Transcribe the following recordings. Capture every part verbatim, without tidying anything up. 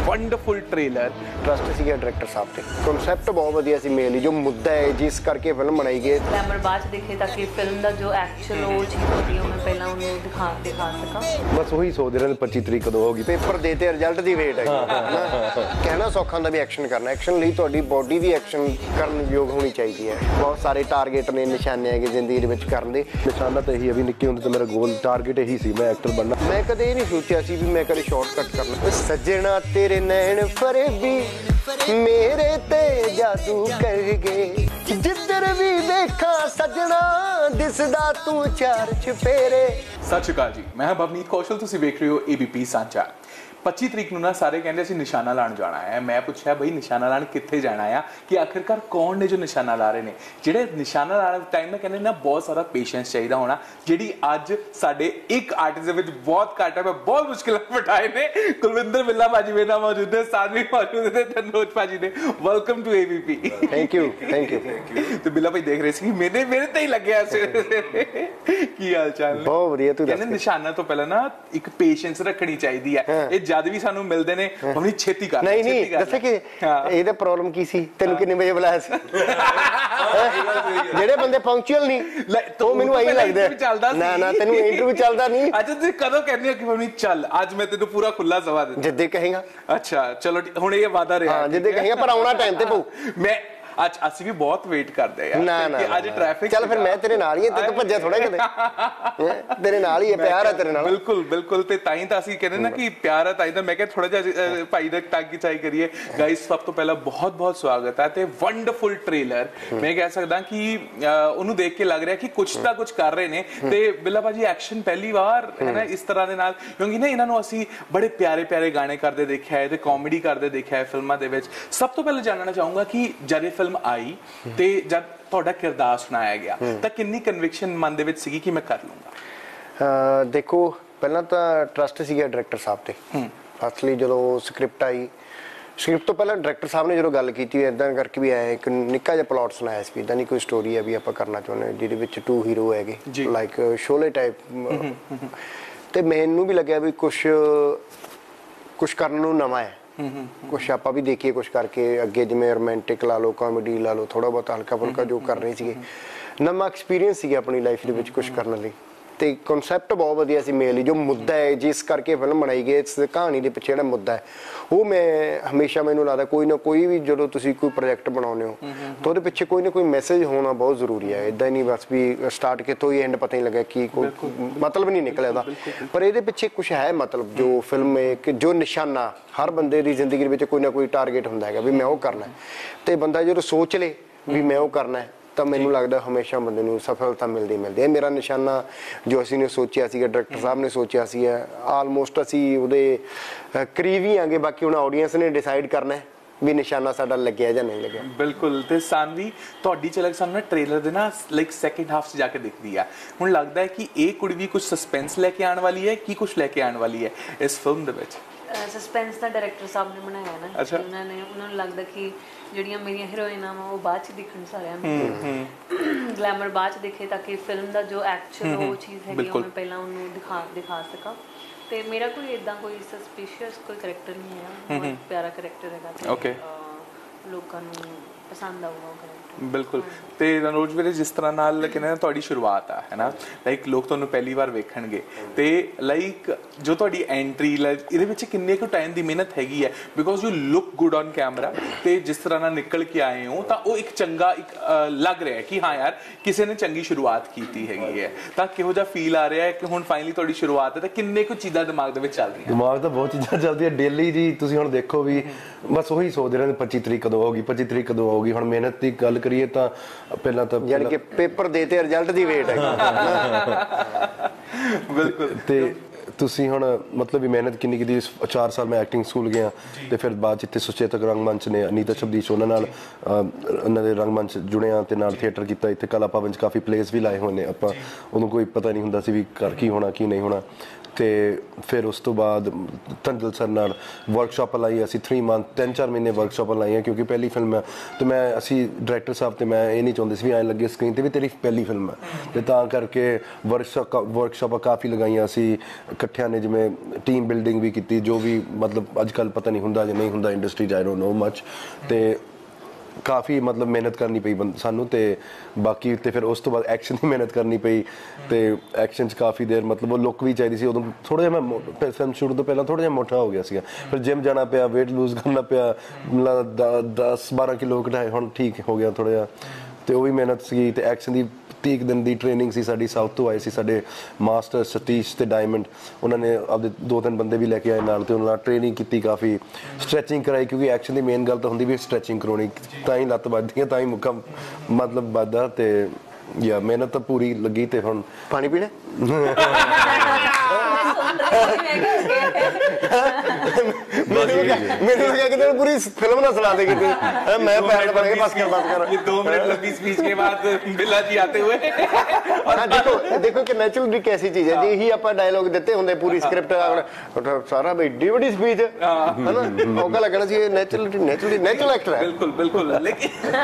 Wonderful trailer. Trust ਸੀਗਾ director ਸਾਹਿਬ ਤੇ ਕਨਸੈਪਟ ਬਹੁਤ ਵਧੀਆ ਸੀ ਮੇਨਲੀ ਜੋ ਮੁੱਦਾ ਹੈ ਜਿਸ ਕਰਕੇ ਫਿਲਮ ਬਣਾਈ ਗਈ ਗਲੈਮਰ ਬਾਅਦ ਚ ਦੇਖੇ ਤਾਂ ਕਿ ਫਿਲਮ ਦਾ ਜੋ ਐਕਚੁਅਲ ਉਹ ਚੀਜ਼ ਹੁੰਦੀ ਹੈ ਮੈਂ ਪਹਿਲਾਂ ਉਹਨੂੰ ਦਿਖਾ ਦਿਖਾ ਸਕਾਂ। ਬਸ ਉਹੀ ਸੋਚਦੇ ਰਹਿੰਦੇ ਪੱਚੀ ਤਰੀਕ ਕਦੋਂ ਹੋਗੀ ਪੇਪਰ ਦੇ ਤੇ ਰਿਜ਼ਲਟ ਦੀ ਵੇਟ ਹੈ ਕਹਿਣਾ ਸੌਖਾ ਹੁੰਦਾ ਵੀ ਐਕਸ਼ਨ ਕਰਨਾ ਐਕਸ਼ਨ ਲਈ ਤੁਹਾਡੀ ਬੋਡੀ ਵੀ ਐਕਸ਼ਨ ਕਰਨ ਯੋਗ ਹੋਣੀ ਚਾਹੀਦੀ ਹੈ। ਬਹੁਤ ਸਾਰੇ ਟਾਰਗੇਟ ਨੇ ਨਿਸ਼ਾਨੇ ਹੈਗੇ ਜ਼ਿੰਦਗੀ ਦੇ ਵਿੱਚ ਕਰਨ ਦੇ ਨਿਸ਼ਾਨਾ ਤਾਂ ਇਹੀ ਹੈ ਵੀ ਨਿੱਕੇ ਹੁੰਦੇ ਤਾਂ ਮੇਰਾ ਗੋਲ ਟਾਰਗੇਟ ਇਹੀ ਸੀ ਮੈਂ ਐਕਟਰ ਬਣਨਾ। ਮੈਂ ਕਦੇ ਇਹ ਨਹੀਂ ਸੋਚਿਆ ਸੀ ਵੀ ਮੈਂ ਕਦੇ ਸ਼ਾਰਟਕਟ ਕਰਨਾ। ਸੱਜਣਾ ਤੇਰੇ ਨੈਣ ਫਰੇਬੀ ਮੇਰੇ ਤੇ ਜਾਦੂ ਕਰ ਗਏ ਜਿੱਧਰ ਵੀ ਦੇਖਾਂ ਸੱਜਣਾ ਦਿਸਦਾ ਤੂੰ ਚਾਰ ਚੁਫੇਰੇ। ਸਤਿ ਸ਼੍ਰੀ ਅਕਾਲ ਜੀ, ਮੈਂ ਹਾਂ ਭਵਨੀਤ ਕੌਸ਼ਲ, ਤੁਸੀਂ ਵੇਖ ਰਹੇ ਹੋ ਏਬੀਪੀ ਸਾਂਝਾ। ਪੱਚੀ ਤਰੀਕ ਨੂੰ ਨਾ ਸਾਰੇ ਕਹਿੰਦੇ ਅਸੀਂ ਨਿਸ਼ਾਨਾ ਲਾਉਣ ਜਾਣਾ ਹੈ। ਮੈਂ ਪੁੱਛਿਆ ਬਈ ਨਿਸ਼ਾਨਾ ਲਾਉਣ ਕਿੱਥੇ ਜਾਣਾ ਆ ਕਿ ਆਖਿਰਕਾਰ ਕੌਣ ਨੇ ਜੋ ਨਿਸ਼ਾਨਾ ਲਾ ਰਹੇ ਨੇ। ਜਿਹੜੇ ਨਿਸ਼ਾਨਾ ਲਾਉਣ ਟਾਈਮ ਨਾ ਕਹਿੰਦੇ ਨਾ ਬਹੁਤ ਸਾਰਾ ਪੇਸ਼ੈਂਸ ਚਾਹੀਦਾ ਹੋਣਾ, ਜਿਹੜੀ ਅੱਜ ਸਾਡੇ ਇੱਕ ਆਰਟਿਸਟ ਦੇ ਵਿੱਚ ਬਹੁਤ ਘੱਟ ਹੈ। ਮੈਂ ਬਹੁਤ ਮੁਸ਼ਕਿਲਾਂ ਬਿਠਾਏ ਨੇ। ਕੁਲਵਿੰਦਰ ਬਿੱਲਾ ਭਾਜੀ ਮੇਰੇ ਨਾਲ ਮੌਜੂਦ ਨੇ, ਸਾਨਵੀ ਮੌਜੂਦ ਨੇ, ਤਨੋਜ ਭਾਜੀ ਨੇ। Welcome to ABP. Thank you thank you ਤੇ ਬਿੱਲਾ ਭਾਈ ਦੇਖ ਰਹੇ ਸੀ ਮੇਰੇ ਮੇਰੇ ਤੇ ਹੀ ਲੱਗਿਆ ਸੀ। ਕੀ ਹਾਲ ਚਾਲ ਨੇ? ਬਹੁਤ ਵਧੀਆ। ਤੂੰ ਕਹਿੰਦੇ ਨਿਸ਼ਾਨਾ ਤੋਂ ਪਹਿਲਾਂ ਨਾ ਇੱਕ ਪੇਸ਼ੈਂਸ ਰੱਖਣੀ ਚਾਹੀਦੀ ਹੈ। ਇਹ ਜਦ ਵੀ ਸਾਨੂੰ ਮਿਲਦੇ ਨੇ ਉਹਨੀ ਛੇਤੀ ਕਰ ਨਹੀਂ ਨਹੀਂ ਦੱਸੇ ਕਿ ਇਹਦਾ ਪ੍ਰੋਬਲਮ ਕੀ ਸੀ ਤੈਨੂੰ ਕਿੰਨੇ ਵਜੇ ਬੁਲਾਇਆ ਸੀ? ਜਿਹੜੇ ਬੰਦੇ ਪੰਕਚੁਅਲ ਨਹੀਂ ਉਹ ਮੈਨੂੰ ਐਂ ਲੱਗਦਾ ਨਾ ਨਾ ਤੈਨੂੰ ਇੰਟਰਵਿਊ ਚੱਲਦਾ ਨਹੀਂ। ਅੱਜ ਤੁਸੀਂ ਕਦੋਂ ਕਹਿੰਦੇ ਹੋ ਕਿ ਮੰਮੀ ਚੱਲ ਅੱਜ ਮੈਂ ਤੈਨੂੰ ਪੂਰਾ ਖੁੱਲਾ ਸਵਾ ਦੇ ਜਿੱਦੇ ਕਹੇਗਾ। ਅੱਛਾ ਚਲੋ ਹੁਣ ਇਹ ਵਾਦਾ ਰਿਹਾ ਹਾਂ ਜਿੱਦੇ ਕਹੇਗਾ ਪਰ ਆਉਣਾ ਟਾਈਮ ਤੇ ਪਊ। ਮੈਂ ਅੱਜ ਅਸੀਂ ਵੀ ਬਹੁਤ ਵੇਟ ਕਰਦੇ ਆ ਨਾ ਨਾ ਅੱਜ ਟ੍ਰੈਫਿਕ ਚੱਲ ਫਿਰ ਮੈਂ ਤੇਰੇ ਨਾਲ ਹੀ ਤੇ ਤੂੰ ਭੱਜਿਆ ਥੋੜਾ ਕਿਤੇ ਤੇਰੇ ਨਾਲ ਹੀ ਹੈ ਪਿਆਰ ਹੈ ਤੇਰੇ ਨਾਲ। ਬਿਲਕੁਲ ਬਿਲਕੁਲ ਤੇ ਤਾਂ ਹੀ ਤਾਂ ਅਸੀਂ ਕਹਿੰਦੇ ਨਾ ਕਿ ਪਿਆਰ ਹੈ ਤਾਂ ਹੀ ਤਾਂ ਮੈਂ ਕਿਹਾ ਥੋੜਾ ਜਿਹਾ ਭਾਈ ਦਾ ਟਾਂਗੀ ਚਾਈ ਕਰੀਏ। ਗਾਇਸ ਸਭ ਤੋਂ ਪਹਿਲਾਂ ਬਹੁਤ ਬਹੁਤ ਸਵਾਗਤ ਹੈ ਤੇ ਵੰਡਰਫੁਲ ਟ੍ਰੇਲਰ। ਮੈਂ ਕਹਿ ਸਕਦਾ ਕਿ ਉਹਨੂੰ ਦੇਖ ਕੇ ਲੱਗ ਰਿਹਾ ਕਿ ਕੁਝ ਤਾਂ ਕੁਝ ਕਰ ਰਹੇ ਨੇ। ਤੇ ਬਿੱਲਾ ਭਾਜੀ ਐਕਸ਼ਨ ਪਹਿਲੀ ਵਾਰ ਹੈ ਨਾ ਇਸ ਤਰ੍ਹਾਂ ਦੇ ਨਾਲ, ਕਿਉਂਕਿ ਨਾ ਇਹਨਾਂ ਨੂੰ ਅਸੀਂ ਬੜੇ ਪਿਆਰੇ ਪਿਆਰੇ ਗਾਣੇ ਕਰਦੇ ਦੇਖਿਆ ਹੈ ਤੇ ਕਾਮੇਡੀ ਕਰਦੇ ਦੇਖਿਆ ਹੈ ਫਿਲਮਾਂ ਦੇ ਵਿੱਚ। ਸਭ ਤੋਂ ਪਹਿਲਾਂ ਜਾਣਨਾ ਚਾਹੂੰਗਾ ਕਿ ਜਦ ਫਿਲਮ ਆਈ ਤੇ ਜਦ ਤੁਹਾਡਾ ਕਿਰਦਾਰ ਸੁਣਾਇਆ ਗਿਆ ਤਾਂ ਕਿੰਨੀ ਕਨਵਿਕਸ਼ਨ ਮਨ ਦੇ ਵਿੱਚ ਸੀਗੀ ਕਿ ਮੈਂ ਕਰ ਲੂੰਗਾ? ਦੇਖੋ ਪਹਿਲਾਂ ਤਾਂ ਟਰਸਟ ਸੀਗਾ ਡਾਇਰੈਕਟਰ ਸਾਹਿਬ ਤੇ। ਫਸਟਲੀ ਜਦੋਂ ਸਕ੍ਰਿਪਟ ਆਈ, ਸਕ੍ਰਿਪਟ ਤੋਂ ਪਹਿਲਾਂ ਡਾਇਰੈਕਟਰ ਸਾਹਿਬ ਨੇ ਜਦੋਂ ਗੱਲ ਕੀਤੀ ਇਦਾਂ ਕਰਕੇ ਵੀ ਆਇਆ ਇੱਕ ਨਿੱਕਾ ਜਿਹਾ ਪਲਾਟ ਸੁਣਾਇਆ ਸੀ, ਇਦਾਂ ਦੀ ਕੋਈ ਸਟੋਰੀ ਹੈ ਵੀ ਆਪਾਂ ਕਰਨਾ ਚਾਹੁੰਦੇ ਜਿਹਦੇ ਵਿੱਚ ਟੂ ਹੀਰੋ ਹੈਗੇ ਲਾਈਕ ਸ਼ੋਲੇ ਟਾਈਪ। ਤੇ ਮੈਨੂੰ ਵੀ ਲੱਗਿਆ ਵੀ ਕੁਛ ਕੁਛ ਕਰਨ ਨੂੰ ਨਵਾਂ ਹੈ, ਕੁਛ ਆਪਾਂ ਵੀ ਦੇਖੀਏ ਕੁਛ ਕਰਕੇ ਅੱਗੇ, ਜਿਵੇਂ ਰੋਮਾਂਟਿਕ ਲਾ ਲਓ, ਕਾਮੇਡੀ ਲਾ ਲਓ, ਥੋੜਾ ਬਹੁਤ ਹਲਕਾ ਫੁਲਕਾ ਜੋ ਕਰ ਰਹੇ ਸੀਗੇ। ਨਵਾਂ ਐਕਸਪੀਰੀਅੰਸ ਸੀਗਾ ਆਪਣੀ ਲਾਈਫ ਦੇ ਵਿੱਚ ਕੁਛ ਕਰਨ ਲਈ। ਤੇ ਕਨਸੈਪਟ ਬਹੁਤ ਵਧੀਆ ਸੀ ਮੇਨਲੀ ਜੋ ਮੁੱਦਾ ਹੈ ਜਿਸ ਕਰਕੇ ਫਿਲਮ ਬਣਾਈ ਗਈ ਇਸ ਕਹਾਣੀ ਦੇ ਪਿੱਛੇ ਜਿਹੜਾ ਮੁੱਦਾ ਹੈ ਉਹ ਮੈਂ ਹਮੇਸ਼ਾ ਮੈਨੂੰ ਲੱਗਦਾ ਕੋਈ ਨਾ ਕੋਈ ਵੀ ਜਦੋਂ ਤੁਸੀਂ ਕੋਈ ਪ੍ਰੋਜੈਕਟ ਬਣਾਉਂਦੇ ਹੋ ਤਾਂ ਉਹਦੇ ਪਿੱਛੇ ਕੋਈ ਨਾ ਕੋਈ ਮੈਸੇਜ ਹੋਣਾ ਬਹੁਤ ਜ਼ਰੂਰੀ ਹੈ। ਇੱਦਾਂ ਹੀ ਨਹੀਂ ਬਸ ਵੀ ਸਟਾਰਟ ਕਿਤੋਂ ਹੀ ਐਂਡ ਪਤਾ ਹੀ ਲੱਗਿਆ ਕੀ ਕੋਈ ਮਤਲਬ ਨਹੀਂ ਨਿਕਲਿਆ ਉਹਦਾ, ਪਰ ਇਹਦੇ ਪਿੱਛੇ ਕੁਛ ਹੈ ਮਤਲਬ ਜੋ ਫਿਲਮ ਇੱਕ ਜੋ ਨਿਸ਼ਾਨਾ ਹਰ ਬੰਦੇ ਦੀ ਜ਼ਿੰਦਗੀ ਦੇ ਵਿੱਚ ਕੋਈ ਨਾ ਕੋਈ ਟਾਰਗੇਟ ਹੁੰਦਾ ਹੈਗਾ ਵੀ ਮੈਂ ਉਹ ਕਰਨਾ ਤੇ ਬੰਦਾ ਜਦੋਂ ਸੋਚ ਲੇ ਵੀ ਮੈਂ ਉਹ ਕਰਨਾ ਤਾਂ ਮੈਨੂੰ ਲੱਗਦਾ ਹਮੇਸ਼ਾ ਬੰਦੇ ਨੂੰ ਸਫਲਤਾ ਮਿਲਦੀ ਮਿਲਦੀ ਹੈ। ਮੇਰਾ ਨਿਸ਼ਾਨਾ ਜੋ ਅਸੀਂ ਨੇ ਸੋਚਿਆ ਸੀਗਾ, ਡਾਇਰੈਕਟਰ ਸਾਹਿਬ ਨੇ ਸੋਚਿਆ ਸੀ, ਆਲਮੋਸਟ ਅਸੀਂ ਉਹਦੇ ਕਰੀਬ ਹੀ ਆਂਗੇ। ਬਾਕੀ ਹੁਣ ਆਡੀਅנס ਨੇ ਡਿਸਾਈਡ ਕਰਨਾ ਵੀ ਨਿਸ਼ਾਨਾ ਸਾਡਾ ਲੱਗਿਆ ਜਾਂ ਨਹੀਂ ਲੱਗਿਆ। ਬਿਲਕੁਲ। ਤੇ ਸਾਨਵੀ ਤੁਹਾਡੀ ਝਲਕ ਸਾਨੂੰ ਨਾ ਟ੍ਰੇਲਰ ਦੇ ਨਾ ਲਾਈਕ ਸੈਕਿੰਡ ਹਾਫ 'ਚ ਜਾ ਕੇ ਦਿਖਦੀ ਆ। ਹੁਣ ਲੱਗਦਾ ਹੈ ਕਿ ਇਹ ਕੁੜੀ ਵੀ ਕੁਝ ਸਸਪੈਂਸ ਲੈ ਕੇ ਆਉਣ ਵਾਲੀ ਹੈ, ਕੀ ਕੁਝ ਲੈ ਕੇ ਆਉਣ ਵਾਲੀ ਹੈ ਇਸ ਫਿਲਮ ਦੇ ਵਿੱਚ? ਸਸਪੈਂਸ ਤਾਂ ਡਾਇਰੈਕਟਰ ਸਾਹਿਬ ਨੇ ਬਣਾਇਆ ਨਾ, ਉਹਨਾਂ ਨੇ ਉਹਨਾਂ ਨੂੰ ਲੱਗਦਾ ਕਿ ਜਿਹੜੀਆਂ ਮੇਰੀਆਂ ਹੀਰੋਇਨਾਂ ਵਾ ਉਹ ਬਾਅਦ 'ਚ ਦਿਖਣ ਸਾਰਿਆਂ ਨੂੰ, ਗਲੈਮਰ ਬਾਅਦ 'ਚ ਦਿਖੇ ਤਾਂ ਕਿ ਫਿਲਮ ਦਾ ਜੋ ਐਕਚੁਅਲ ਉਹ ਚੀਜ਼ ਹੈਗੀ ਉਹ ਮੈਂ ਪਹਿਲਾਂ ਉਹਨੂੰ ਦਿਖਾ ਦਿਖਾ ਸਕਾਂ। ਤੇ ਮੇਰਾ ਕੋਈ ਇਦਾਂ ਕੋਈ ਸਸਪੀਸ਼ੀਅਸ ਕੋਈ ਕਰੈਕਟਰ ਨਹੀਂ ਹੈ, ਬਹੁਤ ਪਿਆਰਾ ਕਰੈਕਟਰ ਹੈਗਾ ਤੇ ਲੋਕਾਂ ਨੂੰ ਪਸੰਦ ਆਊਗਾ ਉਹ ਕਰੈਕਟਰ। ਬਿਲਕੁਲ। ਤੇ ਰਣੋਜ ਵੀਰੇ ਜਿਸ ਤਰ੍ਹਾਂ ਨਾਲ ਕਹਿੰਦੇ ਤੁਹਾਡੀ ਸ਼ੁਰੂਆਤ ਆ ਹੈ ਨਾ, ਲਾਈਕ ਲੋਕ ਤੁਹਾਨੂੰ ਪਹਿਲੀ ਵਾਰ ਵੇਖਣਗੇ ਤੇ ਲਾਈਕ ਜੋ ਤੁਹਾਡੀ ਐਂਟਰੀ ਇਹਦੇ ਵਿੱਚ ਕਿੰਨੇ ਕੁ ਟਾਈਮ ਦੀ ਮਿਹਨਤ ਹੈਗੀ ਹੈ? Because you look good on camera ਤੇ ਜਿਸ ਤਰ੍ਹਾਂ ਨਾਲ ਨਿਕਲ ਕੇ ਆਏ ਹੋ ਤਾਂ ਉਹ ਇੱਕ ਚੰਗਾ ਇੱਕ ਲੱਗ ਰਿਹਾ ਕਿ ਹਾਂ ਯਾਰ ਕਿਸੇ ਨੇ ਚੰਗੀ ਸ਼ੁਰੂਆਤ ਕੀਤੀ ਹੈਗੀ ਹੈ। ਤਾਂ ਕਿਹੋ ਜਿਹਾ ਫੀਲ ਆ ਰਿਹਾ ਹੈ ਕਿ ਹੁਣ ਫਾਈਨਲੀ ਤੁਹਾਡੀ ਸ਼ੁਰੂਆਤ ਹੈ ਤਾਂ ਕਿੰਨੇ ਕੁ ਚੀਜ਼ਾਂ ਦਿਮਾਗ ਦੇ ਵਿੱਚ ਚੱਲ ਰਹੀਆਂ? ਦਿਮਾਗ ਤਾਂ ਬਹੁਤ ਚੀਜ਼ਾਂ ਚੱਲਦੀਆਂ ਡੇਲੀ ਜੀ। ਤੁਸੀਂ ਹੁਣ ਦੇਖੋ ਵੀ ਬਸ ਉਹੀ ਸੋਚਦੇ ਰਹਿੰਦੇ ਪੱਚੀ ਤਰੀਕ ਕਦੋਂ ਹੋਊਗੀ ਪੱਚੀ ਤਰੀਕ ਕਦੋਂ ਆਊਗੀ। ਹੁਣ ਮਿਹਨਤ ਦੀ ਗੱਲ ਕਰੀਏ ਤਾਂ ਪਹਿਲਾਂ ਤਾਂ ਯਾਨੀ ਕਿ ਪੇਪਰ ਦੇ ਤੇ ਰਿਜ਼ਲਟ ਦੀ ਵੇਟ ਹੈ। ਬਿਲਕੁਲ। ਤੇ ਤੁਸੀਂ ਹੁਣ ਮਤਲਬ ਵੀ ਮਿਹਨਤ ਕਿੰਨੀ ਕੀਤੀ? ਚਾਰ ਸਾਲ ਮੈਂ ਐਕਟਿੰਗ ਸਕੂਲ ਗਿਆ ਤੇ ਫਿਰ ਬਾਅਦ 'ਚ ਇੱਥੇ ਸੁਚੇਤਕ ਰੰਗਮੰਚ ਨੇ ਅਨੀਤਾ ਸ਼ਬਦੀਸ਼ ਉਹਨਾਂ ਨਾਲ ਉਹਨਾਂ ਦੇ ਰੰਗਮੰਚ ਜੁੜਿਆ ਤੇ ਨਾਲ ਥੀਏਟਰ ਕੀਤਾ। ਇੱਥੇ ਕਲਾ ਭਵਨ 'ਚ ਕਾਫੀ ਪਲੇਸ ਵੀ ਲਾਏ ਹੋਏ ਨੇ ਆਪਾਂ, ਉਦੋਂ ਕੋਈ ਪਤਾ ਨਹੀਂ ਹੁੰਦਾ ਸੀ ਵੀ ਕਰ ਕੀ ਹੋਣਾ ਕੀ ਨਹੀਂ ਹੋਣਾ। ਤੇ ਫਿਰ ਉਸ ਤੋਂ ਬਾਅਦ ਧੰਦਲ ਸਰ ਨਾਲ ਵਰਕਸ਼ਾਪ ਲਾਈ ਅਸੀਂ ਥ੍ਰੀ ਮੰਥ ਤਿੰਨ ਚਾਰ ਮਹੀਨੇ ਵਰਕਸ਼ਾਪ ਲਾਈਆਂ ਕਿਉਂਕਿ ਪਹਿਲੀ ਫਿਲਮ ਹੈ ਤੇ ਮੈਂ ਅਸੀਂ ਡਾਇਰੈਕਟਰ ਸਾਹਿਬ ਤੇ ਮੈਂ ਇਹ ਨਹੀਂ ਚਾਹੁੰਦੇ ਸੀ ਵੀ ਐਂ ਲੱਗੇ ਸਕਰੀਨ ਤੇ ਵੀ ਤੇਰੀ ਪਹਿਲੀ ਫਿਲਮ ਹੈ ਤੇ ਤਾਂ ਕਰਕੇ ਵਰਕਸ਼ਾਪ ਵਰਕਸ਼ਾਪਾਂ ਕਾਫੀ ਲਗਾਈਆਂ ਅਸੀਂ ਇਕੱਠਿਆਂ ਨੇ ਜਿਵੇਂ ਟੀਮ ਬਿਲਡਿੰਗ ਵੀ ਕੀਤੀ ਜੋ ਵੀ ਮਤਲਬ ਅੱਜ ਕੱਲ੍ਹ ਪਤਾ ਨਹੀਂ ਹੁੰਦਾ ਜਾਂ ਨਹੀਂ ਹੁੰਦਾ ਇੰਡਸਟਰੀ 'ਚ ਆਈ ਡੋਂਟ ਨੋ ਮੱਚ ਤੇ ਕਾਫੀ ਮਤਲਬ ਮਿਹਨਤ ਕਰਨੀ ਪਈ ਸਾਨੂੰ ਤੇ ਬਾਕੀ ਤੇ ਫਿਰ ਉਸ ਤੋਂ ਬਾਅਦ ਐਕਸ਼ਨ ਦੀ ਮਿਹਨਤ ਕਰਨੀ ਪਈ ਤੇ ਐਕਸ਼ਨ 'ਚ ਕਾਫੀ ਦੇਰ ਮਤਲਬ ਉਹ ਲੁੱਕ ਵੀ ਚਾਹੀਦੀ ਸੀ ਉਦੋਂ ਥੋੜ੍ਹਾ ਜਿਹਾ ਮੈਂ ਫਿਲਮ ਸ਼ੂਟ ਤੋਂ ਪਹਿਲਾਂ ਥੋੜ੍ਹਾ ਜਿਹਾ ਮੋਟਾ ਹੋ ਗਿਆ ਸੀਗਾ ਫਿਰ ਜਿਮ ਜਾਣਾ ਪਿਆ ਵੇਟ ਲੂਜ਼ ਕਰਨਾ ਪਿਆ ਦਸ ਬਾਰਾਂ ਕਿਲੋ ਘਟਾਏ ਹੁਣ ਠੀਕ ਹੋ ਗਿਆ ਥੋੜ੍ਹਾ ਜਿਹਾ ਤੇ ਉਹ ਵੀ ਮਿਹਨਤ ਸੀ ਤੇ ਐਕਸ਼ਨ ਦੀ ਤੀਹ ਦਿਨ ਦੀ ਟ੍ਰੇਨਿੰਗ ਸੀ ਸਾਡੀ ਸਾਊਥ ਤੋਂ ਆਏ ਸੀ ਸਾਡੇ ਮਾਸਟਰ ਸਤੀਸ਼ ਤੇ ਡਾਇਮੰਡ ਉਹਨਾਂ ਨੇ ਆਪਦੇ ਦੋ ਤਿੰਨ ਬੰਦੇ ਵੀ ਲੈ ਕੇ ਆਏ ਨਾਲ ਤੇ ਉਹਨਾਂ ਨਾਲ ਟ੍ਰੇਨਿੰਗ ਕੀਤੀ ਕਾਫੀ ਸਟ੍ਰੈਚਿੰਗ ਕਰਾਈ ਕਿਉਂਕਿ ਐਕਸ਼ਨ ਦੀ ਮੇਨ ਗੱਲ ਤਾਂ ਹੁੰਦੀ ਵੀ ਸਟ੍ਰੈਚਿੰਗ ਕਰਾਉਣੀ ਤਾਂ ਹੀ ਲੱਤ ਵੱਜਦੀ ਹੈ ਤਾਂ ਹੀ ਮੁੱਕਾ ਮਤਲਬ ਵੱਜਦਾ ਤੇ ਯਾ ਮਿਹਨਤ ਤਾਂ ਪੂਰੀ ਲੱਗੀ ਤੇ ਹੁਣ ਪਾਣੀ ਪੀਣਾ ਮੈਨੂੰ ਲੱਗਿਆ ਕਿ ਪੂਰੀ ਫਿਲਮ ਨਾ ਸੁਣਾ ਦੇ ਕਿਤੇ मैं पैर बन के बस कर बस कर ये दो मिनट लंबी स्पीच के बाद बिल्ला जी आते हुए हाँ देखो देखो कि नेचुरल भी कैसी चीज है जी ही आप डायलॉग देते होंगे पूरी स्क्रिप्ट सारा एड्डी बड़ी स्पीच है ना मौका लगना चाहिए नेचुरल नेचुरली नेचुरल एक्टर है बिल्कुल बिल्कुल लेकिन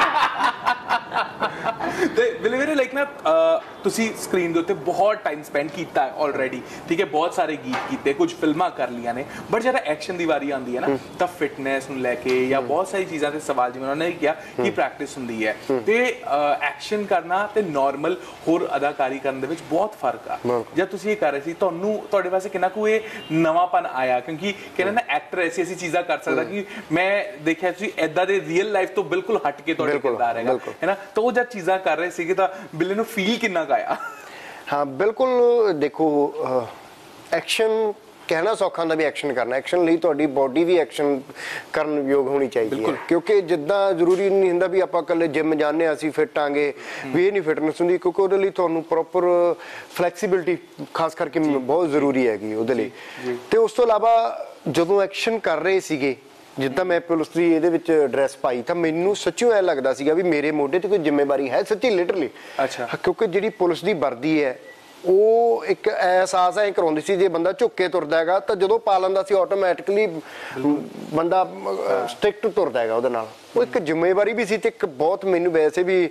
ਤੇ ਬਿਲੀਵਰ ਲਾਈਕ ਨਾ ਤੁਸੀਂ ਸਕਰੀਨ ਦੇ ਉੱਤੇ ਬਹੁਤ ਟਾਈਮ ਸਪੈਂਡ ਕੀਤਾ ਹੈ ਆਲਰੇਡੀ ਠੀਕ ਹੈ ਬਹੁਤ ਸਾਰੇ ਗੀਤ ਕੀਤੇ ਕੁਝ ਫਿਲਮਾਂ ਕਰ ਲੀਆਂ ਨੇ ਬਟ ਜਦੋਂ ਐਕਸ਼ਨ ਦੀ ਵਾਰੀ ਆਉਂਦੀ ਹੈ ਨਾ ਤਾਂ ਫਿਟਨੈਸ ਨੂੰ ਲੈ ਕੇ ਜਾਂ ਬਹੁਤ ਸਾਰੀ ਚੀਜ਼ਾਂ ਤੇ ਸਵਾਲ ਜਿਵੇਂ ਉਹਨਾਂ ਨੇ ਕਿਹਾ ਕਿ ਪ੍ਰੈਕਟਿਸ ਹੁੰਦੀ ਹੈ ਤੇ ਐਕਸ਼ਨ ਕਰਨਾ ਤੇ ਨਾਰਮਲ ਹੋਰ ਅਦਾਕਾਰੀ ਕਰਨ ਦੇ ਵਿੱਚ ਬਹੁਤ ਫਰਕ ਆ ਜਦ ਤੁਸੀਂ ਇਹ ਕਰ ਰਹੇ ਸੀ ਤੁਹਾਨੂੰ ਤੁਹਾਡੇ ਵਾਸਤੇ ਕਿੰਨਾ ਕੁ ਇਹ ਨਵਾਂਪਨ ਆਇਆ ਕਿਉਂਕਿ ਕਹਿੰਦੇ ਨਾ ਐਕਟਰ ਐਸੀ ਐਸੀ ਚੀਜ਼ਾਂ ਕਰ ਸਕਦਾ ਕਿ ਮੈਂ ਦੇਖਿਆ ਤੁਸੀਂ ਏਦਾਂ ਦੇ ਰੀਅਲ ਲਾਈਫ ਤੋਂ ਬਿਲਕੁਲ ਹਟ ਕੇ ਤੁਹਾਡੇ ਕਿਰਦਾਰ ਹੈਗਾ ਹੈ ਨਾ ਤਾਂ ਉਹ ਜਦ ਚੀਜ਼ਾਂ ਕਰ ਰਹੇ ਸੀਗੇ ਤਾਂ ਬਿੱਲੇ ਨੂੰ ਫੀਲ ਕਿੰਨਾ ਕੁ ਆਇਆ ਹਾਂ ਬਿਲਕੁਲ ਦੇਖੋ ਐਕਸ਼ਨ ਕਹਿਣਾ ਸੌਖਾ ਹੁੰਦਾ ਵੀ ਐਕਸ਼ਨ ਕਰਨਾ ਐਕਸ਼ਨ ਲਈ ਤੁਹਾਡੀ ਬੋਡੀ ਵੀ ਐਕਸ਼ਨ ਕਰਨ ਯੋਗ ਹੋਣੀ ਚਾਹੀਦੀ ਹੈ ਕਿਉਂਕਿ ਜਿੱਦਾਂ ਜ਼ਰੂਰੀ ਨਹੀਂ ਹੁੰਦਾ ਵੀ ਆਪਾਂ ਇਕੱਲੇ ਜਿਮ ਜਾਂਦੇ ਹਾਂ ਅਸੀਂ ਫਿੱਟ ਆਂਗੇ ਵੀ ਇਹ ਨਹੀਂ ਫਿਟਨੈਸ ਹੁੰਦੀ ਕਿਉਂਕਿ ਉਹਦੇ ਲਈ ਤੁਹਾਨੂੰ ਪ੍ਰੋਪਰ ਫਲੈਕਸੀਬਿਲਿਟੀ ਖਾਸ ਕਰਕੇ ਬਹੁਤ ਜ਼ਰੂਰੀ ਹੈਗੀ ਉਹਦੇ ਲਈ ਤੇ ਉਸ ਤੋਂ ਇਲਾਵਾ ਜਦੋਂ ਐਕਸ਼ਨ ਕਰ ਰਹੇ ਸੀਗੇ ਜਿੱਦਾਂ ਮੈਂ ਪੁਲਿਸ ਦੀ ਇਹਦੇ ਵਿੱਚ ਡਰੈਸ ਪਾਈ ਤਾਂ ਮੈਨੂੰ ਸੱਚੀ ਐ ਲੱਗਦਾ ਸੀਗਾ ਵੀ ਮੇਰੇ ਮੋਢੇ ਤੇ ਕੋਈ ਜ਼ਿੰਮੇਵਾਰੀ ਹੈ ਸੱਚੀ ਲਿਟਰਲੀ ਅੱਛਾ ਕਿਉਂਕਿ ਜਿਹੜੀ ਪੁਲਿਸ ਦੀ ਵਰਦੀ ਹੈ ਉਹ ਇੱਕ ਅਹਿਸਾਸ ਐ ਕਰਾਉਂਦੀ ਸੀ ਜੇ ਬੰਦਾ ਝੁੱਕ ਕੇ ਤੁਰਦਾ ਹੈਗਾ ਤਾਂ ਜਦੋਂ ਪਾ ਲੈਂਦਾ ਸੀ ਆਟੋਮੈਟਿਕਲੀ ਬੰਦਾ ਸਟ੍ਰਿਕਟ ਤੁਰਦਾ ਹੈਗਾ ਉਹਦੇ ਨਾਲ ਉਹ ਇੱਕ ਜ਼ਿੰਮੇਵਾਰੀ ਵੀ ਸੀ ਤੇ ਇੱਕ ਬਹੁਤ ਮੈਨੂੰ ਵੈਸੇ ਵੀ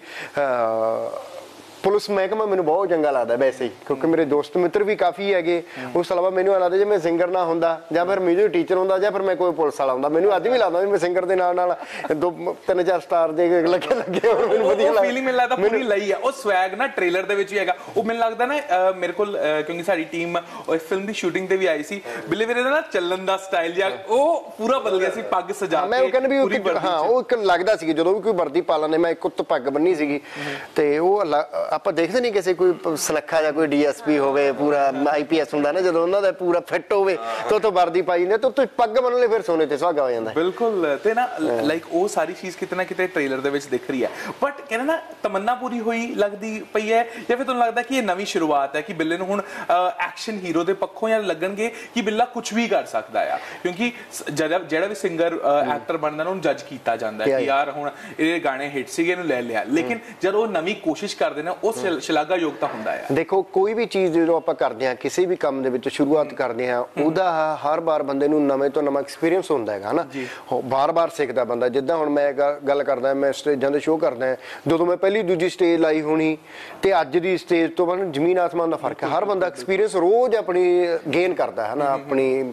ਪੁਲਿਸ ਮਹਿਕਮਾ ਮੈਨੂੰ ਬਹੁਤ ਚੰਗਾ ਲੱਗਦਾ ਵੈਸੇ ਹੀ ਕਿਉਂਕਿ ਮੇਰੇ ਦੋਸਤ ਮਿੱਤਰ ਵੀ ਕਾਫੀ ਹੈਗੇ ਉਸ ਤੋਂ ਇਲਾਵਾ ਮੈਨੂੰ ਇਹ ਲੱਗਦਾ ਜੇ ਮੈਂ ਸਿੰਗਰ ਨਾ ਹੁੰਦਾ ਜਾਂ ਫਿਰ ਮਿਊਜ਼ਿਕ ਟੀਚਰ ਹੁੰਦਾ ਜਾਂ ਫਿਰ ਮੈਂ ਕੋਈ ਪੁਲਿਸ ਵਾਲਾ ਹੁੰਦਾ ਮੈਨੂੰ ਅੱਜ ਵੀ ਲੱਗਦਾ ਵੀ ਮੈਂ ਸਿੰਗਰ ਦੇ ਨਾਲ ਨਾਲ ਦੋ ਤਿੰਨ ਚਾਰ ਸਟਾਰ ਦੇ ਲੱਗੇ ਲੱਗੇ ਹੋਣ ਮੈਨੂੰ ਵਧੀਆ ਲੱਗਦਾ ਫੀਲਿੰਗ ਮੈਨੂੰ ਲੱਗਦਾ ਪੂਰੀ ਲਈ ਆ ਉਹ ਸਵੈਗ ਨਾ ਟ੍ਰੇਲਰ ਦੇ ਵਿੱਚ ਵੀ ਹੈਗਾ ਉਹ ਮੈਨੂੰ ਲੱਗਦਾ ਨਾ ਮੇਰੇ ਕੋਲ ਕਿਉਂਕਿ ਸਾਡੀ ਟੀਮ ਇਸ ਫਿਲਮ ਦੀ ਸ਼ੂਟਿੰਗ ਤੇ ਵੀ ਆਈ ਸੀ ਬਿੱਲੇ ਵੀਰੇ ਦਾ ਨਾ ਚੱਲਣ ਦਾ ਸਟਾਈਲ ਜਾਂ ਉਹ ਪੂਰਾ ਬਦਲ ਗਿਆ ਸੀ ਪੱਗ ਸਜਾ ਕੇ ਮੈਂ ਉਹ ਕਹਿੰਦਾ ਵੀ ਹਾਂ ਉਹ ਇੱਕ ਲੱਗਦਾ ਸੀ ਜਦੋਂ ਵੀ ਕੋਈ ਵਰਦੀ ਪਾ ਲੈਂਦੇ ਮੈਂ ਇੱਕ ਉੱਤ ਪੱਗ ਬੰਨੀ ਸੀਗੀ ਤੇ ਉਹ ਆਪਾਂ ਦੇਖਦੇ ਨਹੀਂ ਕਿਸੇ ਕੋਈ ਸੁਨੱਖਾ ਜਾਂ ਕੋਈ ਡੀਐਸਪੀ ਹੋਵੇ ਪੂਰਾ ਆਈਪੀਐਸ ਹੁੰਦਾ ਨਾ ਜਦੋਂ ਉਹਨਾਂ ਦਾ ਪੂਰਾ ਫਿੱਟ ਹੋਵੇ ਤਾਂ ਉੱਥੋਂ ਵਰਦੀ ਪਾਈ ਜਾਂਦੇ ਤਾਂ ਉੱਥੋਂ ਪੱਗ ਬੰਨ ਲੈ ਫਿਰ ਸੋਨੇ ਤੇ ਸੁਹਾਗਾ ਹੋ ਜਾਂਦਾ ਬਿਲਕੁਲ ਤੇ ਨਾ ਲਾਈਕ ਉਹ ਸਾਰੀ ਚੀਜ਼ ਕਿਤੇ ਨਾ ਕਿਤੇ ਟ੍ਰੇਲਰ ਦੇ ਵਿੱਚ ਦਿਖ ਰਹੀ ਹੈ ਬਟ ਕਹਿੰਦੇ ਨਾ ਤਮੰਨਾ ਪੂਰੀ ਹੋਈ ਲੱਗਦੀ ਪਈ ਹੈ ਜਾਂ ਫਿਰ ਤੁਹਾਨੂੰ ਲੱਗਦਾ ਕਿ ਇਹ ਨਵੀਂ ਸ਼ੁਰੂਆਤ ਹੈ ਕਿ ਬਿੱਲੇ ਨੂੰ ਹੁਣ ਐਕਸ਼ਨ ਹੀਰੋ ਦੇ ਪੱਖੋਂ ਜਾਂ ਲੱਗਣਗੇ ਕਿ ਬਿੱਲਾ ਕੁਝ ਵੀ ਕਰ ਸਕਦਾ ਆ ਕਿਉਂਕਿ ਜਿਹੜਾ ਵੀ ਸਿੰਗਰ ਐਕਟਰ ਬਣਦਾ ਨਾ ਉਹਨੂੰ ਜੱਜ ਕੀਤਾ ਜਾਂਦਾ ਹੈ ਕਿ ਯਾਰ ਹੁਣ ਇਹ ਗਾਣੇ ਹਿੱਟ ਸੀਗੇ ਇਹਨੂੰ ਲੈ ਲਿਆ ਲੇਕਿਨ ਜਦੋਂ ਉਹ ਨਵੀਂ ਕੋਸ਼ਿਸ਼ ਕਰਦੇ ਨੇ ਉਹ ਸ਼ਲਾਘਾਯੋਗ ਤਾਂ ਹੁੰਦਾ ਹੈ ਦੇਖੋ ਕੋਈ ਵੀ ਚੀਜ਼ ਜਦੋਂ ਆਪਾਂ ਕਰਦੇ ਹਾਂ ਕਿਸੇ ਵੀ ਕੰਮ ਦੇ ਵਿੱਚ ਸ਼ੁਰੂਆਤ ਕਰਦੇ ਹਾਂ ਉਹਦਾ ਹਰ ਵਾਰ ਬੰਦੇ ਨੂੰ ਨਵੇਂ ਤੋਂ ਨਵਾਂ ਐਕਸਪੀਰੀਅੰਸ ਹੁੰਦਾ ਹੈਗਾ ਹਨਾ ਬਾਰ-ਬਾਰ ਸਿੱਖਦਾ ਬੰਦਾ ਜਿੱਦਾਂ ਹੁਣ ਮੈਂ ਗੱਲ ਕਰਦਾ ਮੈਂ ਸਟੇਜਾਂ ਦੇ ਸ਼ੋਅ ਕਰਦਾ ਜਦੋਂ ਮੈਂ ਪਹਿਲੀ ਦੂਜੀ ਸਟੇਜ ਲਾਈ ਹੋਣੀ ਤੇ ਅੱਜ ਦੀ ਸਟੇਜ ਤੋਂ ਬਾਅਦ ਜ਼ਮੀਨ ਆਸਮਾਨ ਦਾ ਫਰਕ ਹੈ ਹਰ ਬੰਦਾ ਐਕਸਪੀਰੀਅੰਸ ਰੋਜ਼ ਆਪਣੀ ਗੇਨ ਕਰਦਾ ਹੈ ਨਾ ਆਪਣੀ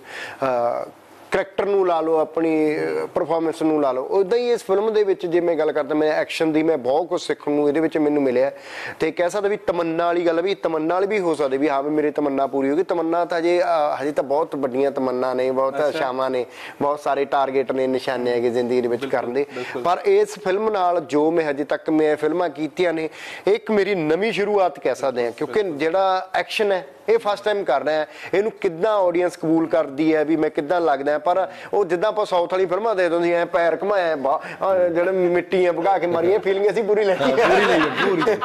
ਕਰੈਕਟਰ ਨੂੰ ਲਾ ਲਓ ਆਪਣੀ ਪਰਫਾਰਮੈਂਸ ਨੂੰ ਲਾ ਲਓ ਉਦਾਂ ਹੀ ਇਸ ਫਿਲਮ ਦੇ ਵਿੱਚ ਜੇ ਮੈਂ ਗੱਲ ਕਰਦਾ ਮੈਂ ਐਕਸ਼ਨ ਦੀ ਮੈਂ ਬਹੁਤ ਕੁਝ ਸਿੱਖਣ ਨੂੰ ਇਹਦੇ ਵਿੱਚ ਮੈਨੂੰ ਮਿਲਿਆ ਤੇ ਕਹਿ ਸਕਦਾ ਵੀ ਤਮੰਨਾ ਵਾਲੀ ਗੱਲ ਵੀ ਤਮੰਨਾ ਵਾਲੀ ਵੀ ਹੋ ਸਕਦੀ ਵੀ ਹਾਂ ਵੀ ਮੇਰੀ ਤਮੰਨਾ ਪੂਰੀ ਹੋ ਗਈ ਤਮੰਨਾ ਤਾਂ ਹਜੇ ਹਜੇ ਤਾਂ ਬਹੁਤ ਵੱਡੀਆਂ ਤਮੰਨਾ ਨੇ ਬਹੁਤ ਆਸ਼ਾਵਾਂ ਨੇ ਬਹੁਤ ਸਾਰੇ ਟਾਰਗੇਟ ਨੇ ਨਿਸ਼ਾਨੇ ਹੈਗੇ ਜ਼ਿੰਦਗੀ ਦੇ ਵਿੱਚ ਕਰਨ ਦੇ ਪਰ ਇਸ ਫਿਲਮ ਨਾਲ ਜੋ ਮੈਂ ਹਜੇ ਤੱਕ ਮੈਂ ਫਿਲਮਾਂ ਕੀਤੀਆਂ ਨੇ ਇੱਕ ਮੇਰੀ ਨਵੀਂ ਸ਼ੁਰੂਆਤ ਕਹਿ ਸਕਦੇ ਹਾਂ ਕਿਉਂਕਿ ਜਿਹੜਾ ਐਕਸ਼ਨ ਹੈ ਇਹ ਫਸਟ ਟਾਈਮ ਕਰ ਰਿਹਾ ਇਹਨੂੰ ਕਿੱਦਾਂ ਆਡੀਅנס ਕਬੂਲ ਕਰਦੀ ਹੈ ਵੀ ਮੈਂ ਕਿੱਦਾਂ ਲੱਗਦਾ ਪਰ ਉਹ ਜਿੱਦਾਂ ਆਪਾਂ ਸਾਊਥ ਵਾਲੀ ਫਿਲਮਾਂ ਦੇ ਦਿੰਦੀ ਐ ਪੈਰ ਘਮਾਇਆ ਜਿਹੜੇ ਮਿੱਟੀਆਂ ਭਗਾ ਕੇ ਮਾਰੀਆਂ ਫੀਲਿੰਗ ਅਸੀਂ ਪੂਰੀ ਲੈ ਲਈ ਪੂਰੀ ਲਈ ਪੂਰੀ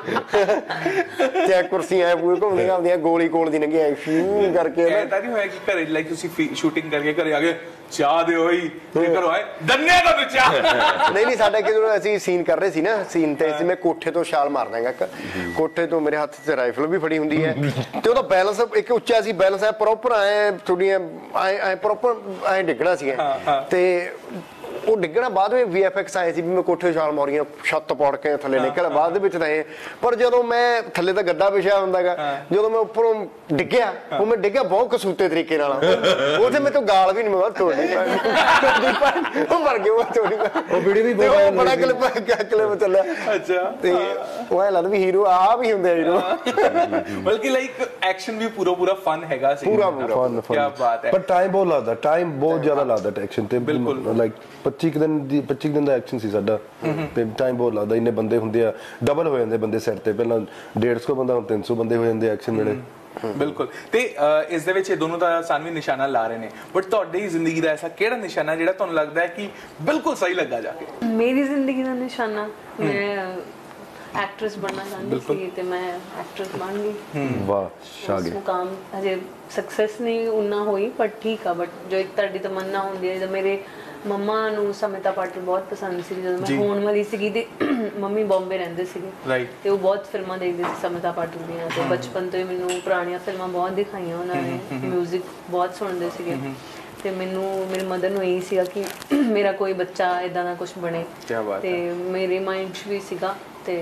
ਤੇ ਕੁਰਸੀਆਂ ਪੂਰੀ ਘੁੰਮਦੀਆਂ ਹੁੰਦੀਆਂ ਗੋਲੀ ਕੋਲ ਦੀ ਲੰਘੀ ਐ ਸ਼ੂ ਕਰਕੇ ਇਹ ਤਾਂ ਨਹੀਂ ਹੋਇਆ ਕਿ ਘਰੇ ਲਾਈਕ ਤੁਸੀਂ ਸ਼ੂਟਿੰਗ ਕਰਕੇ ਘਰੇ ਆ ਗਏ ਚਾਹ ਦੇ ਹੋਈ ਤੇ ਕਰੋ ਆਏ ਦੰਨੇ ਦਾ ਤੂੰ ਚਾਹ ਨਹੀਂ ਨਹੀਂ ਸਾਡਾ ਕਿਦੋਂ ਅਸੀਂ ਸੀਨ ਕਰ ਰਹੇ ਸੀ ਨਾ ਸੀਨ ਤੇ ਅਸੀਂ ਮੈਂ ਕੋਠੇ ਤੋਂ ਛਾਲ ਮਾਰ ਦਾਂਗਾ ਕੋਠੇ ਤੋਂ ਮੇਰੇ ਹੱਥ 'ਚ ਰਾਈਫਲ ਵੀ ਫੜੀ ਹੁੰਦੀ ਹੈ ਤੇ ਉਹਦਾ ਬੈਲ ਬੈਲੈਂਸ ਇੱਕ ਉੱਚਾ ਸੀ, ਬੈਲੈਂਸ ਐ ਪ੍ਰੋਪਰ ਐ ਥੋੜੀਆਂ ਐ ਐ ਪ੍ਰੋਪਰ ਐ ਡਿੱਗਣਾ ਸੀ ਤੇ ਉਹ ਡਿੱਗਣਾ ਬਾਅਦ ਵਿੱਚ ਵੀ ਐਫ ਐਕਸ ਆਏ ਸੀ ਵੀ ਮੈਂ ਕੋਠੇ ਛਾਲ ਮਾਰੀਆਂ, ਛੱਤ ਪਾੜ ਕੇ ਥੱਲੇ ਨਿਕਲਿਆ ਬਾਅਦ ਦੇ ਵਿੱਚ ਤਾਂ ਇਹ। ਪਰ ਜਦੋਂ ਮੈਂ ਥੱਲੇ ਤਾਂ ਗੱਦਾ ਵਿਛਿਆ ਹੁੰਦਾ ਗਾ, ਜਦੋਂ ਮੈਂ ਉੱਪਰੋਂ ਡਿੱਗਿਆ ਉਹ ਮੈਂ ਡਿੱਗਿਆ ਬਹੁਤ ਕਸੂਤੇ ਤਰੀਕੇ ਨਾਲ, ਉਹਦੇ ਮੇਰੇ ਤੋਂ ਗਾਲ ਵੀ ਨਹੀਂ ਮੈਂ ਤੋੜਨੀ ਪਾਈ, ਉਹ ਮਰ ਗਿਆ ਉਹ ਤੋੜੀ ਉਹ ਵੀਡੀਓ ਵੀ ਬਹੁਤ ਬੜਾ ਕਲਿੱਪ ਕਲਿੱਪ ਚੱਲਿਆ। ਅੱਛਾ ਤੇ ਉਹ ਐ ਲੱਗਦਾ ਵੀ ਹੀਰੋ ਆ ਵੀ ਹੁੰਦੇ ਹੀਰੋ, ਬਲਕਿ ਲਾਈਕ ਐਕਸ਼ਨ ਵੀ ਪੂਰਾ ਪੂਰਾ ਫਨ ਹੈਗਾ ਸੀ, ਪੂਰਾ ਪੂਰਾ ਕੀ ਬਾਤ ਹੈ। ਪਰ ਟਾਈਮ ਬਹੁਤ ਲੱਗਦਾ, ਟਾਈਮ ਬਹੁਤ ਜ਼ਿਆਦਾ ਲੱਗਦਾ ਐਕਸ਼ਨ ਤੇ, ਬਿਲਕੁਲ ਲਾਈਕ ਪੱਚੀ ਦਿਨ ਦੀ ਪੱਚੀ ਦਿਨ ਦਾ ਐਕਸ਼ਨ ਸੀ ਸਾਡਾ ਤੇ ਟਾਈਮ ਬਹੁਤ ਲੱਗਦਾ, ਇੰਨੇ ਬੰਦੇ ਹੁੰਦੇ ਆ, ਡਬਲ ਹੋ ਜਾਂਦੇ ਬੰਦੇ ਸੈੱਟ ਤੇ, ਪਹਿਲਾਂ ਡੇਢ ਸੌ ਬੰਦਾ ਹੁਣ ਤਿੰਨ ਸੌ ਬੰਦੇ ਹੋ ਜਾਂਦੇ ਐਕਸ਼ਨ ਵੇਲੇ। ਬਿਲਕੁਲ। ਤੇ ਇਸ ਦੇ ਵਿੱਚ ਇਹ ਦੋਨੋਂ ਤਾਂ ਸਾਨੂੰ ਨਿਸ਼ਾਨਾ ਲਾ ਰਹੇ ਨੇ, ਬਟ ਤੁਹਾਡੀ ਜ਼ਿੰਦਗੀ ਦਾ ਐਸਾ ਕਿਹੜਾ ਨਿਸ਼ਾਨਾ ਜਿਹੜਾ ਤੁਹਾਨੂੰ ਲੱਗਦਾ ਹੈ ਕਿ ਬਿਲਕੁਲ ਸਹੀ ਲੱਗਾ ਜਾ ਕੇ? ਮੇਰੀ ਜ਼ਿੰਦਗੀ ਦਾ ਨਿਸ਼ਾਨਾ, ਮੈਂ ਐਕਟਰੈਸ ਬਣਨਾ ਚਾਹੁੰਦੀ ਸੀ ਤੇ ਮੈਂ ਐਕਟਰੈਸ ਬਣ ਗਈ। ਵਾਹ ਸ਼ਾਗੇ। ਮੁਕਾਮ ਹਜੇ ਸਕਸੈਸ ਨਹੀਂ ਉਨਾ ਹੋਈ ਪਰ ਠੀਕ ਆ, ਬਟ ਜੋ ਇੱਕ ਤੁਹਾਡੀ ਤਮੰਨਾ ਹੁੰਦੀ ਹੈ, ਜਦੋਂ ਮੇਰੇ ਮੰਮਾ ਨੂੰ ਸਮਿਤਾ ਪਾਟਲ ਬਹੁਤ ਪਸੰਦ ਸੀ, ਜਦੋਂ ਮੈਂ ਹੋਣ ਵਾਲੀ ਸੀਗੀ ਤੇ ਮੰਮੀ ਬੰਬੇ ਰਹਿੰਦੇ ਸੀਗੇ ਤੇ ਉਹ ਬਹੁਤ ਫਿਲਮਾਂ ਦੇਖਦੇ ਸੀ ਸਮਿਤਾ ਪਾਟਲ ਦੀਆਂ, ਤੇ ਬਚਪਨ ਤੋਂ ਹੀ ਮੈਨੂੰ ਪੁਰਾਣੀਆਂ ਫਿਲਮਾਂ ਬਹੁਤ ਦਿਖਾਈਆਂ ਉਹਨਾਂ ਨੇ, ਮਿਊਜ਼ਿਕ ਬਹੁਤ ਸੁਣਦੇ ਸੀਗੇ ਤੇ ਮੈਨੂੰ ਮੇਰੀ ਮਦਰ ਨੂੰ ਇਹੀ ਸੀਗਾ ਕਿ ਮੇਰਾ ਕੋਈ ਬੱਚਾ ਇਦਾਂ ਦਾ ਕੁਝ ਬਣੇ, ਤੇ ਮੇਰੇ ਮਾਈਂਡ 'ਚ ਵੀ ਸੀਗਾ ਤੇ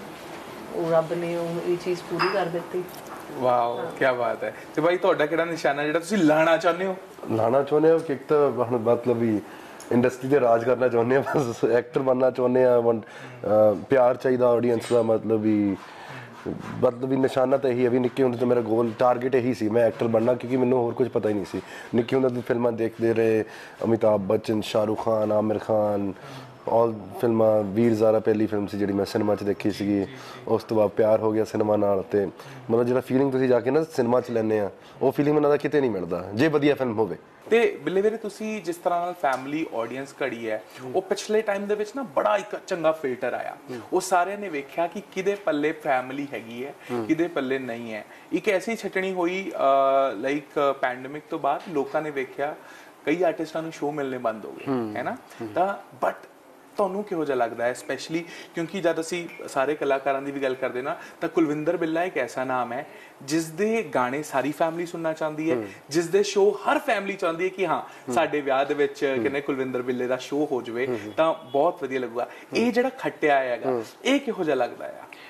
ਉਹ ਰੱਬ ਨੇ ਉਹ ਇਹ ਚੀਜ਼ ਪੂਰੀ ਕਰ ਦਿੱਤੀ। ਵਾਓ ਕੀ ਬਾਤ ਹੈ। ਤੇ ਭਾਈ ਤੁਹਾਡਾ ਕਿਹੜਾ ਨਿਸ਼ਾਨਾ ਜਿਹੜਾ ਤੁਸੀਂ ਲਾਣਾ ਚਾਹੁੰਦੇ ਹੋ? ਲਾਣਾ ਚਾਹੁੰਦੇ ਹੋ ਕਿ ਇੱਕ ਤਾਂ ਹੁਣ ਮਤਲਬ ਵੀ ਇੰਡਸਟਰੀ ਤੇ ਰਾਜ ਕਰਨਾ ਚਾਹੁੰਦੇ ਆ, ਬਸ ਐਕਟਰ ਬਣਨਾ ਚਾਹੁੰਦੇ ਆ, ਪਿਆਰ ਚਾਹੀਦਾ ਆਡੀਅנס ਦਾ, ਮਤਲਬ ਵੀ ਮਤਲਬ ਵੀ ਨਿਸ਼ਾਨਾ ਤਾਂ ਇਹੀ ਹੈ ਵੀ ਨਿੱਕੇ ਹੁੰਦੇ ਤੋਂ ਮੇਰਾ ਗੋਲ ਟਾਰਗੇਟ ਇਹੀ ਸੀ ਮੈਂ ਐਕਟਰ ਬਣਨਾ, ਕਿਉਂਕਿ ਮੈਨੂੰ ਹੋਰ ਕੁਝ ਪਤਾ ਹੀ ਨਹੀਂ ਸੀ। ਨਿੱਕੇ ਹੁੰਦੇ ਤੋਂ ਫਿਲਮਾਂ ਦੇਖਦੇ ਰਹੇ, ਅਮਿਤਾਭ ਬੱਚਨ, ਸ਼ਾਹਰੁਖ ਖਾਨ, ਆਮਿਰ ਖਾਨ, ਆਲ ਫਿਲਮਾਂ, ਵੀਰ ਜ਼ਾਰਾ ਪਹਿਲੀ ਫਿਲਮ ਸੀ ਜਿਹੜੀ ਮੈਂ ਸਿਨੇਮਾ 'ਚ ਦੇਖੀ ਸੀਗੀ, ਉਸ ਤੋਂ ਬਾਅਦ ਪਿਆਰ ਹੋ ਗਿਆ ਸਿਨੇਮਾ ਨਾਲ, ਤੇ ਮਤਲਬ ਜਿਹੜਾ ਫੀਲਿੰਗ ਤੁਸੀਂ ਜਾ ਕੇ ਨਾ ਸਿਨੇਮਾ 'ਚ ਲੈਂਦੇ ਆ ਉਹ ਫੀਲਿੰਗ ਉਹਨਾਂ ਦਾ ਕਿਤੇ ਨਹੀਂ ਮਿਲਦਾ ਜੇ ਵਧੀਆ ਫਿਲਮ ਹੋਵੇ। ਤੇ ਬਿੱਲੇ ਵੀਰੇ ਤੁਸੀਂ ਜਿਸ ਤਰ੍ਹਾਂ ਨਾਲ ਫੈਮਿਲੀ ਆਡੀਅנס ਘੜੀ ਹੈ, ਉਹ ਪਿਛਲੇ ਟਾਈਮ ਦੇ ਵਿੱਚ ਨਾ ਬੜਾ ਇੱਕ ਚੰਗਾ ਫਿਲਟਰ ਆਇਆ, ਉਹ ਸਾਰਿਆਂ ਨੇ ਵੇਖਿਆ ਕਿ ਕਿਹਦੇ ਪੱਲੇ ਫੈਮਿਲੀ ਹੈਗੀ ਹੈ, ਕਿਹਦੇ ਪੱਲੇ ਨਹੀਂ ਹੈ। ਇੱਕ ਐਸੀ ਛਟਣੀ ਹੋਈ ਲਾਈਕ ਪੈਂਡੇਮਿਕ ਤੋਂ ਬਾਅਦ ਲੋਕਾਂ ਨੇ ਵੇਖਿਆ ਕਈ ਆਰਟਿਸਟਾਂ ਨੂੰ ਸ਼ੋਅ ਮਿਲਨੇ ਬੰਦ ਹੋ ਗਏ ਹੈ ਨਾ, ਤਾਂ ਬਟ ਤੁਹਾਨੂੰ ਕਿਹੋ ਜਿਹਾ ਲੱਗਦਾ ਹੈ ਸਪੈਸ਼ਲੀ ਕਿਉਂਕਿ ਜਦ ਅਸੀਂ ਸਾਰੇ ਕਲਾਕਾਰਾਂ ਦੀ ਵੀ ਗੱਲ ਕਰਦੇ ਨਾ ਤਾਂ ਕੁਲਵਿੰਦਰ ਬਿੱਲਾ ਇੱਕ ਐਸਾ ਨਾਮ ਹੈ ਜਿਸ ਦੇ ਗਾਣੇ ਸਾਰੀ ਫੈਮਿਲੀ ਸੁਣਨਾ ਚਾਹੁੰਦੀ ਹੈ, ਜਿਸ ਦੇ ਸ਼ੋਅ ਹਰ ਫੈਮਿਲੀ ਚਾਹੁੰਦੀ ਹੈ ਕਿ ਹਾਂ ਸਾਡੇ ਵਿਆਹ ਦੇ ਵਿੱਚ ਕਿੰਨੇ ਕੁਲਵਿੰਦਰ ਬਿੱਲੇ ਦਾ ਸ਼ੋਅ ਹੋ ਜਾਵੇ ਤਾਂ ਬਹੁਤ ਵਧੀਆ ਲੱਗੂਗਾ। ਇਹ ਜਿਹੜਾ ਖੱਟਿਆ ਹੈਗਾ ਇਹ ਕਿਹੋ ਜਿਹਾ ਲੱਗਦਾ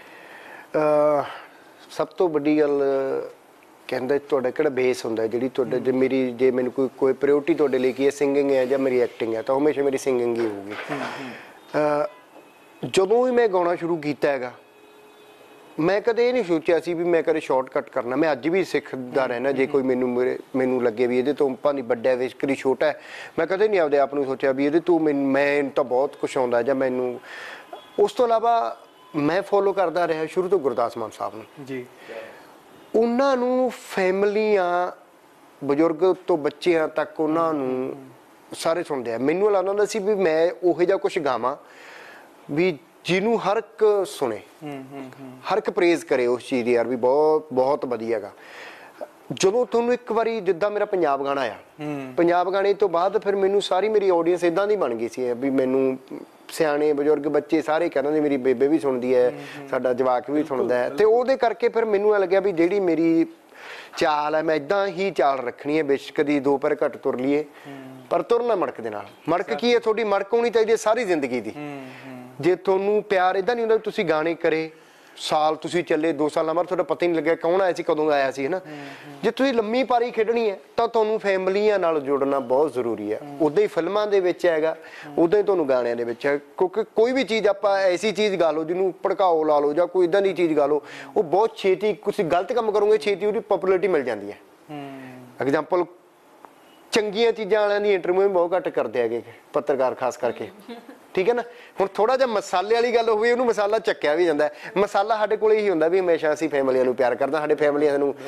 ਆ? ਸਭ ਤੋਂ ਵੱਡੀ ਗੱਲ ਕਹਿੰਦਾ ਤੁਹਾਡਾ ਕਿਹੜਾ ਬੇਸ ਹੁੰਦਾ, ਜਿਹੜੀ ਤੁਹਾਡੇ ਜੇ ਮੇਰੀ ਜੇ ਮੈਨੂੰ ਕੋਈ ਕੋਈ ਪ੍ਰਾਇੋਰਟੀ ਤੁਹਾਡੇ ਲਈ ਕੀ ਹੈ, ਸਿੰਗਿੰਗ ਹੈ ਜਾਂ ਮੇਰੀ ਐਕਟਿੰਗ ਹੈ, ਤਾਂ ਹਮੇਸ਼ਾ ਮੇਰੀ ਸਿੰਗਿੰਗ ਹੀ ਹੋਊਗੀ। ਜਦੋਂ ਵੀ ਮੈਂ ਗਾਉਣਾ ਸ਼ੁਰੂ ਕੀਤਾ ਹੈਗਾ ਮੈਂ ਕਦੇ ਇਹ ਨਹੀਂ ਸੋਚਿਆ ਸੀ ਵੀ ਮੈਂ ਕਦੇ ਸ਼ਾਰਟਕਟ ਕਰਨਾ, ਮੈਂ ਅੱਜ ਵੀ ਸਿੱਖਦਾ ਰਹਿਣਾ। ਜੇ ਕੋਈ ਮੈਨੂੰ ਮੇਰੇ ਮੈਨੂੰ ਲੱਗੇ ਵੀ ਇਹਦੇ ਤੋਂ ਭਾਵੇਂ ਵੱਡਾ ਹੈ ਕਦੀ ਛੋਟਾ ਹੈ, ਮੈਂ ਕਦੇ ਨਹੀਂ ਆਪਦੇ ਆਪ ਨੂੰ ਸੋਚਿਆ ਵੀ ਇਹਦੇ ਤੋਂ ਮੈਨੂੰ ਮੈਂ ਤਾਂ ਬਹੁਤ ਕੁਛ ਆਉਂਦਾ ਜਾਂ ਮੈਨੂੰ। ਉਸ ਤੋਂ ਇਲਾਵਾ ਮੈਂ ਫੋਲੋ ਕਰਦਾ ਰਿਹਾ ਸ਼ੁਰੂ ਤੋਂ ਗੁਰਦਾਸ ਮਾਨ ਸਾਹਿਬ ਨੂੰ ਜੀ, ਉਹਨਾਂ ਨੂੰ ਫੈਮਲੀਆਂ ਬਜ਼ੁਰਗ ਤੋਂ ਬੱਚਿਆਂ ਤੱਕ ਉਹਨਾਂ ਨੂੰ ਸਾਰੇ ਸੁਣਦੇ ਆ। ਮੈਨੂੰ ਲੱਗਦਾ ਹੁੰਦਾ ਸੀ ਵੀ ਮੈਂ ਉਹੋ ਜਿਹਾ ਕੁਛ ਗਾਵਾਂ ਵੀ ਜਿਹਨੂੰ ਹਰ ਇੱਕ ਸੁਣੇ, ਹਰ ਇੱਕ ਪ੍ਰੇਜ਼ ਕਰੇ ਉਸ ਚੀਜ਼ ਦੀ, ਯਾਰ ਵੀ ਬਹੁਤ ਬਹੁਤ ਵਧੀਆ ਗਾ। ਜਦੋਂ ਤੁਹਾਨੂੰ ਇੱਕ ਵਾਰੀ ਜਿੱਦਾਂ ਮੇਰਾ ਪੰਜਾਬ ਗਾਣਾ ਆ, ਪੰਜਾਬ ਗਾਣੇ ਤੋਂ ਬਾਅਦ ਫਿਰ ਮੈਨੂੰ ਸਾਰੀ ਮੇਰੀ ਆਡੀਅנס ਇਦਾਂ ਦੀ ਬਣ ਗਈ ਸੀ ਵੀ ਮੈਨੂੰ ਸਿਆਣੇ ਬਜ਼ੁਰਗ ਬੱਚੇ ਸਾਰੇ ਕਹਿੰਦੇ ਮੇਰੀ ਬੇਬੇ ਵੀ ਸੁਣਦੀ ਹੈ, ਸਾਡਾ ਜਵਾਕ ਵੀ ਸੁਣਦਾ ਹੈ, ਤੇ ਉਹਦੇ ਕਰਕੇ ਫਿਰ ਮੈਨੂੰ ਇਹ ਲੱਗਿਆ ਵੀ ਜਿਹੜੀ ਮੇਰੀ ਚਾਲ ਹੈ ਮੈਂ ਇਦਾਂ ਹੀ ਚਾਲ ਰੱਖਣੀ ਹੈ। ਬੇਸ਼ੱਕ ਕਦੀ ਦੋ ਪੈਰ ਘੱਟ ਤੁਰ ਲਈਏ ਪਰ ਤੁਰਨਾ ਮੜਕ ਦੇ ਨਾਲ। ਮੜਕ ਕੀ ਹੈ? ਤੁਹਾਡੀ ਮੜਕ ਹੋਣੀ ਚਾਹੀਦੀ ਹੈ ਸਾਰੀ ਜ਼ਿੰਦਗੀ ਦੀ। ਜੇ ਤੁਹਾਨੂੰ ਪਿਆਰ ਇਦਾਂ ਨਹੀਂ ਹੁੰਦਾ ਤੁਸੀਂ ਗਾਣੇ ਕਰੇ ਸਾਲ ਤੁਸੀਂ ਚੱਲੇ, ਦੋ ਸਾਲਾਂ ਬਾਅਦ ਤੁਹਾਡਾ ਪਤਾ ਹੀ ਨਹੀਂ ਲੱਗਿਆ ਕੌਣ ਆਇਆ ਸੀ ਕਦੋਂ ਆਇਆ ਸੀ, ਹਨਾ। ਜੇ ਤੁਸੀਂ ਲੰਮੀ ਪਾਰੀ ਖੇਡਣੀ ਹੈ ਤਾਂ ਤੁਹਾਨੂੰ ਫੈਮਲੀਆਂ ਨਾਲ ਜੁੜਨਾ ਬਹੁਤ ਜ਼ਰੂਰੀ ਹੈ। ਉਦਾਂ ਹੀ ਫਿਲਮਾਂ ਦੇ ਵਿੱਚ ਹੈਗਾ, ਉਦਾਂ ਹੀ ਤੁਹਾਨੂੰ ਗਾਣਿਆਂ ਦੇ ਵਿੱਚ ਹੈ, ਕਿਉਂਕਿ ਕੋਈ ਵੀ ਚੀਜ਼ ਆਪਾਂ ਐਸੀ ਚੀਜ਼ ਗਾ ਲਓ ਜਿਹਨੂੰ ਭੜਕਾਓ ਲਾ ਲਓ ਜਾਂ ਕੋਈ ਇਦਾਂ ਦੀ ਚੀਜ਼ ਗਾ ਲਓ, ਉਹ ਬਹੁਤ ਛੇਤੀ ਤੁਸੀਂ ਗਲਤ ਕੰਮ ਕਰੋਗੇ ਛੇਤੀ ਉਹਦੀ ਪਪੂਲੈਰਿਟੀ ਮਿਲ ਜਾਂਦੀ ਹੈ। ਐਗਜ਼ਾਮਪਲ ਚੰਗੀਆਂ ਚੀਜ਼ਾਂ ਵਾਲਿਆਂ ਦੀ ਇੰਟਰਵਿਊ ਬਹੁਤ ਘੱਟ ਕਰਦੇ ਹੈਗੇ ਪੱਤਰਕਾਰ ਖਾਸ ਕਰਕੇ, ਠੀਕ ਹੈ ਨਾ। ਹੁਣ ਥੋੜਾ ਜਿਹਾ ਮਸਾਲੇ ਵਾਲੀ ਗੱਲ ਹੋਵੇ ਉਹਨੂੰ ਮਸਾਲਾ ਚੱਕਿਆ ਵੀ ਜਾਂਦਾ। ਮਸਾਲਾ ਸਾਡੇ ਕੋਲ ਇਹੀ ਹੁੰਦਾ ਵੀ ਹਮੇਸ਼ਾ ਅਸੀਂ ਫੈਮਲੀਆਂ ਨੂੰ ਪਿਆਰ ਕਰਦੇ, ਸਾਡੇ ਫੈਮਲੀਆਂ ਨੂੰ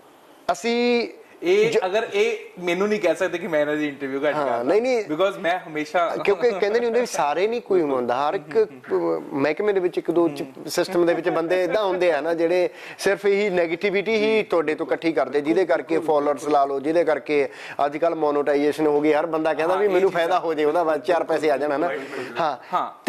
ਅਸੀਂ ਇਹ ਅਗਰ ਇਹ ਮੈਨੂੰ ਨਹੀਂ ਕਹਿ ਸਕਦੇ ਕਿ ਮੈਂ ਇਹਨਾਂ ਦੀ ਇੰਟਰਵਿਊ ਘੱਟ ਕਰਦਾ, ਨਹੀਂ ਨਹੀਂ ਬਿਕੋਜ਼ ਮੈਂ ਹਮੇਸ਼ਾ ਕਿਉਂਕਿ ਕਹਿੰਦੇ ਨਹੀਂ ਹੁੰਦੇ ਵੀ ਸਾਰੇ ਨਹੀਂ ਕੋਈ ਹੁੰਦਾ, ਹਰ ਇੱਕ ਮਹਿਕਮੇ ਦੇ ਵਿੱਚ ਇੱਕ ਦੋ ਸਿਸਟਮ ਦੇ ਵਿੱਚ ਬੰਦੇ ਇਦਾਂ ਹੁੰਦੇ ਆ ਨਾ ਜਿਹੜੇ ਸਿਰਫ ਇਹੀ ਨੈਗੇਟਿਵਿਟੀ ਹੀ ਤੁਹਾਡੇ ਤੋਂ ਇਕੱਠੀ ਕਰਦੇ, ਜਿਹਦੇ ਕਰਕੇ ਫੋਲੋਅਰਸ ਲਾ ਲਓ, ਜਿਹਦੇ ਕਰਕੇ ਅੱਜ ਕੱਲ ਮੋਨੋਟਾਈਜੇਸ਼ਨ ਹੋ ਗਈ, ਹਰ ਬੰਦਾ ਕਹਿੰਦਾ ਵੀ ਮੈਨੂੰ ਫਾਇਦਾ ਹੋ ਜਾਏ ਉਹਦਾ ਚਾਰ ਪੈਸੇ ਆ ਜਾਣ, ਹਨਾ। ਹਾਂ ਤੇ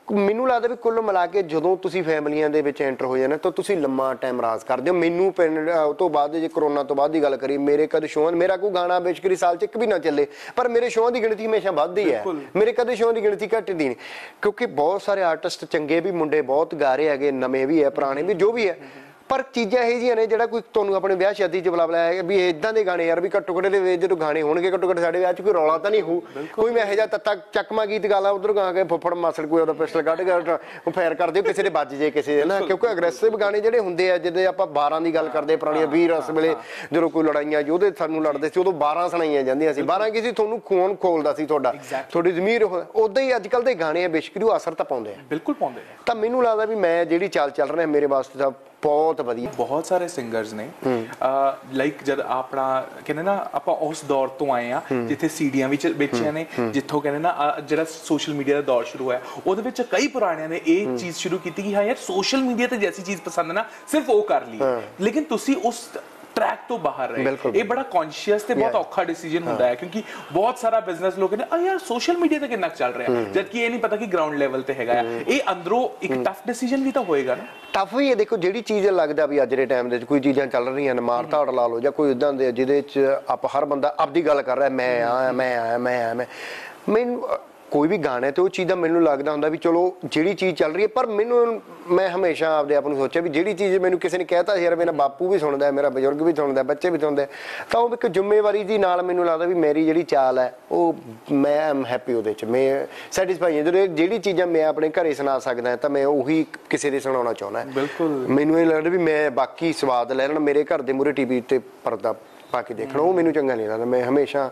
ਮੈਨੂੰ ਲੱਗਦਾ ਵੀ ਕੁੱਲ ਮਿਲਾ ਕੇ ਜਦੋਂ ਤੁਸੀਂ ਫੈਮਲੀਆਂ ਦੇ ਵਿੱਚ ਐਂਟਰ ਹੋ ਜਾਂਦੇ ਤਾਂ ਤੁਸੀਂ ਲੰਮਾ ਟਾਈਮ ਰਾਜ ਕਰਦੇ ਹੋ। ਮੈਨੂੰ ਪਿੰਡ ਉਹ ਤੋਂ ਬਾਅਦ ਜੇ ਕਰੋਨਾ ਤੋਂ ਬਾਅਦ ਦੀ ਗੱਲ ਕਰੀ, ਮੇਰੇ ਕਦੇ ਸ਼ੋਅ ਮੇਰਾ ਕੋਈ ਗਾਣਾ ਬੇਸ਼ਕਰੀ ਸਾਲ ਚ ਇੱਕ ਵੀ ਨਾ ਚੱਲੇ, ਪਰ ਮੇਰੇ ਸ਼ੋਅ ਦੀ ਗਿਣਤੀ ਹਮੇਸ਼ਾ ਵੱਧਦੀ ਹੈ, ਮੇਰੇ ਕਦੇ ਸ਼ੋਅ ਦੀ ਗਿਣਤੀ ਘਟਦੀ ਨਹੀਂ, ਕਿਉਂਕਿ ਬਹੁਤ ਸਾਰੇ ਆਰਟਿਸਟ ਚੰਗੇ ਵੀ ਮੁੰਡੇ ਬਹੁਤ ਗਾ ਰਹੇ ਹੈਗੇ, ਨਵੇਂ ਵੀ ਹੈ ਪੁਰਾਣੇ ਵੀ, ਜੋ ਵੀ ਹੈ, ਪਰ ਚੀਜ਼ਾਂ ਇਹੋ ਜਿਹੀਆਂ ਨੇ ਜਿਹੜਾ ਕੋਈ ਤੁਹਾਨੂੰ ਆਪਣੇ ਵਿਆਹ ਸ਼ਾਦੀ 'ਚ ਬੁਲਾ ਬੁਲਾਇਆ ਵੀ ਇਦਾਂ ਦੇ ਗਾਣੇ ਯਾਰ ਵੀ ਘੱਟੋ ਘੱਟ ਦੇ ਜਦੋਂ ਗਾਣੇ ਹੋਣਗੇ ਘੱਟੋ ਘੱਟ ਸਾਡੇ ਵਿਆਹ 'ਚ ਕੋਈ ਰੌਲਾ ਤਾਂ ਨਹੀਂ ਹੋਊ, ਕੋਈ ਮੈਂ ਇਹੋ ਜਿਹਾ ਤੱਤਾ ਚੱਕਮਾ ਗੀਤ ਗਾ ਲਾ ਉਧਰ ਗਾ ਕੇ ਫੁੱਫੜ ਮਾਸੜ ਕੋਈ ਉਹਦਾ ਪਿਸਟਲ ਕੱਢ ਕੇ ਫਾਇਰ ਕਰ ਦਿਓ ਕਿਸੇ ਦੇ ਵੱਜ ਜੇ ਕਿਸੇ ਨਾ, ਕਿਉਂਕਿ ਅਗਰੈਸਿਵ ਗਾਣੇ ਜਿਹੜੇ ਹੁੰਦੇ ਆ, ਜਿੱਦੇ ਆਪਾਂ ਬਾਰਾਂ ਦੀ ਗੱਲ ਕਰਦੇ ਪੁਰਾਣੀਆਂ ਵੀਰ ਉਸ ਵੇਲੇ ਜਦੋਂ ਕੋਈ ਲੜਾਈਆਂ ਯੋਧੇ ਸਾਨੂੰ ਲੜਦੇ ਸੀ ਉਦੋਂ ਬਾਰਾਂ ਸੁਣਾਈਆਂ ਜਾਂਦੀਆਂ ਸੀ, ਬਾਰਾਂ ਕੀ ਸੀ ਤੁਹਾਨੂੰ ਖੂਨ ਖੋਲਦਾ ਸੀ ਤੁਹਾਡਾ, ਤੁਹਾਡੀ ਜ਼ਮੀਰ, ਉਦਾਂ ਹੀ ਅੱਜ ਕੱਲ੍ਹ ਦੇ ਗਾਣੇ ਆ ਬੇਸ਼ੱਕ ਉਹ ਅਸਰ ਤਾਂ ਪਾਉਂਦੇ ਆ, ਬਿਲਕੁਲ ਪਾਉਂਦੇ ਆ। ਤਾਂ ਮੈਨੂੰ ਲੱਗਦਾ ਵੀ ਮੈਂ ਜਿਹੜੀ ਚਾਲ ਚੱਲ ਰਿਹਾ ਮੇਰੇ ਵਾਸਤੇ ਤਾਂ ਬਹੁਤ ਵਧੀਆ। ਬਹੁਤ ਸਾਰੇ ਸਿੰਗਰਸ ਨੇ ਲਾਈਕ ਜਦ ਆਪਣਾ ਕਹਿੰਦੇ ਨਾ ਆਪਾਂ ਉਸ ਦੌਰ ਤੋਂ ਆਏ ਆ ਜਿੱਥੇ ਸੀਡੀਆਂ ਵਿੱਚ ਵੇਚੀਆਂ ਨੇ, ਜਿੱਥੋਂ ਕਹਿੰਦੇ ਨਾ ਜਿਹੜਾ ਸੋਸ਼ਲ ਮੀਡੀਆ ਦਾ ਦੌਰ ਸ਼ੁਰੂ ਹੋਇਆ, ਉਹਦੇ ਵਿੱਚ ਕਈ ਪੁਰਾਣਿਆਂ ਨੇ ਇਹ ਚੀਜ਼ ਸ਼ੁਰੂ ਕੀਤੀ ਕਿ ਹਾਂ ਯਾਰ ਸੋਸ਼ਲ ਮੀਡੀਆ ਤੇ ਜੈਸੀ ਚੀਜ਼ ਪਸੰਦ ਨਾ ਸਿਰਫ ਉਹ ਕਰ ਲਈ, ਲੇਕਿਨ ਤੁਸੀਂ ਉਸ ਟਰੈਕ ਤੋਂ ਬਾਹਰ ਰਹੇ। ਇਹ ਬੜਾ ਕੌਨਸ਼ੀਅਸ ਤੇ ਬਹੁਤ ਔਖਾ ਡਿਸੀਜਨ ਹੁੰਦਾ ਹੈ, ਕਿਉਂਕਿ ਬਹੁਤ ਸਾਰਾ ਬਿਜ਼ਨਸ ਲੋਕ ਨੇ ਆ ਯਾਰ ਸੋਸ਼ਲ ਮੀਡੀਆ ਤੇ ਕਿੰਨਾ ਚੱਲ ਰਿਹਾ, ਜਦਕਿ ਇਹ ਨਹੀਂ ਪਤਾ ਕਿ ਗਰਾਊਂਡ ਲੈਵਲ ਤੇ ਹੈਗਾ। ਇਹ ਅੰਦਰੋਂ ਇੱਕ ਟਫ ਡਿਸੀਜਨ ਵੀ ਤਾਂ ਹੋਏਗਾ ਨਾ। ਟਫ ਵੀ ਹੈ, ਦੇਖੋ ਜਿਹੜੀ ਚੀਜ਼ ਲੱਗਦਾ ਵੀ ਅੱਜ ਦੇ ਟਾਈਮ ਦੇ ਵਿੱਚ ਕੋਈ ਚੀਜ਼ਾਂ ਚੱਲ ਰਹੀਆਂ ਨੇ, ਮਾਰ ਧਾੜ ਲਾ ਲਓ ਜਾਂ ਕੋਈ ਇਦਾਂ ਦੇ ਜਿਹਦੇ ਚ ਆਪਾਂ ਹਰ ਬੰਦਾ ਆਪਦੀ ਗੱਲ ਕਰ ਰਿਹਾ, ਮੈਂ ਆ ਮੈਂ ਆ ਮੈਂ ਆ ਮੈਂ ਮੈਨੂੰ ਕੋਈ ਵੀ ਗਾਣੇ ਤੇ ਉਹ ਚੀਜ਼ ਦਾ ਮੈਨੂੰ ਲੱਗਦਾ ਹੁੰਦਾ ਵੀ ਚਲੋ ਜਿਹੜੀ ਚੀਜ਼ ਚੱਲ ਰਹੀ ਹੈ, ਪਰ ਮੈਨੂੰ ਮੈਂ ਹਮੇਸ਼ਾ ਆਪਦੇ ਆਪ ਨੂੰ ਸੋਚਿਆ ਵੀ ਜਿਹੜੀ ਚੀਜ਼ ਮੈਨੂੰ ਕਿਸੇ ਨੇ ਕਹਿਤਾ ਯਾਰ ਮੇਰਾ ਬਾਪੂ ਵੀ ਸੁਣਦਾ, ਮੇਰਾ ਬਜ਼ੁਰਗ ਵੀ ਸੁਣਦਾ, ਬੱਚੇ ਵੀ ਸੁਣਦੇ, ਤਾਂ ਉਹ ਇੱਕ ਜ਼ਿੰਮੇਵਾਰੀ ਦੀ ਨਾਲ ਮੈਨੂੰ ਲੱਗਦਾ ਵੀ ਮੇਰੀ ਜਿਹੜੀ ਚਾਲ ਹੈ ਉਹ ਮੈਂ ਐਮ ਹੈਪੀ ਉਹਦੇ 'ਚ, ਮੈਂ ਸੈਟਿਸਫਾਈ ਜਦੋਂ ਜਿਹੜੀ ਚੀਜ਼ਾਂ ਮੈਂ ਆਪਣੇ ਘਰੇ ਸੁਣਾ ਸਕਦਾ ਤਾਂ ਮੈਂ ਉਹੀ ਕਿਸੇ ਦੇ ਸੁਣਾਉਣਾ ਚਾਹੁੰਦਾ। ਬਿਲਕੁਲ ਮੈਨੂੰ ਇਹ ਲੱਗਦਾ ਵੀ ਮੈਂ ਬਾਕੀ ਸਵਾਦ ਲੈ ਲੈਣ, ਮੇਰੇ ਘਰ ਦੇ ਮੂਹਰੇ ਟੀਵੀ ਤੇ ਪਰਦਾ ਪਾ ਕੇ ਦੇਖਣਾ ਉਹ ਮੈਨੂੰ ਚੰਗਾ ਨਹੀਂ ਲੱਗਦਾ। ਮੈਂ ਹਮੇਸ਼ਾ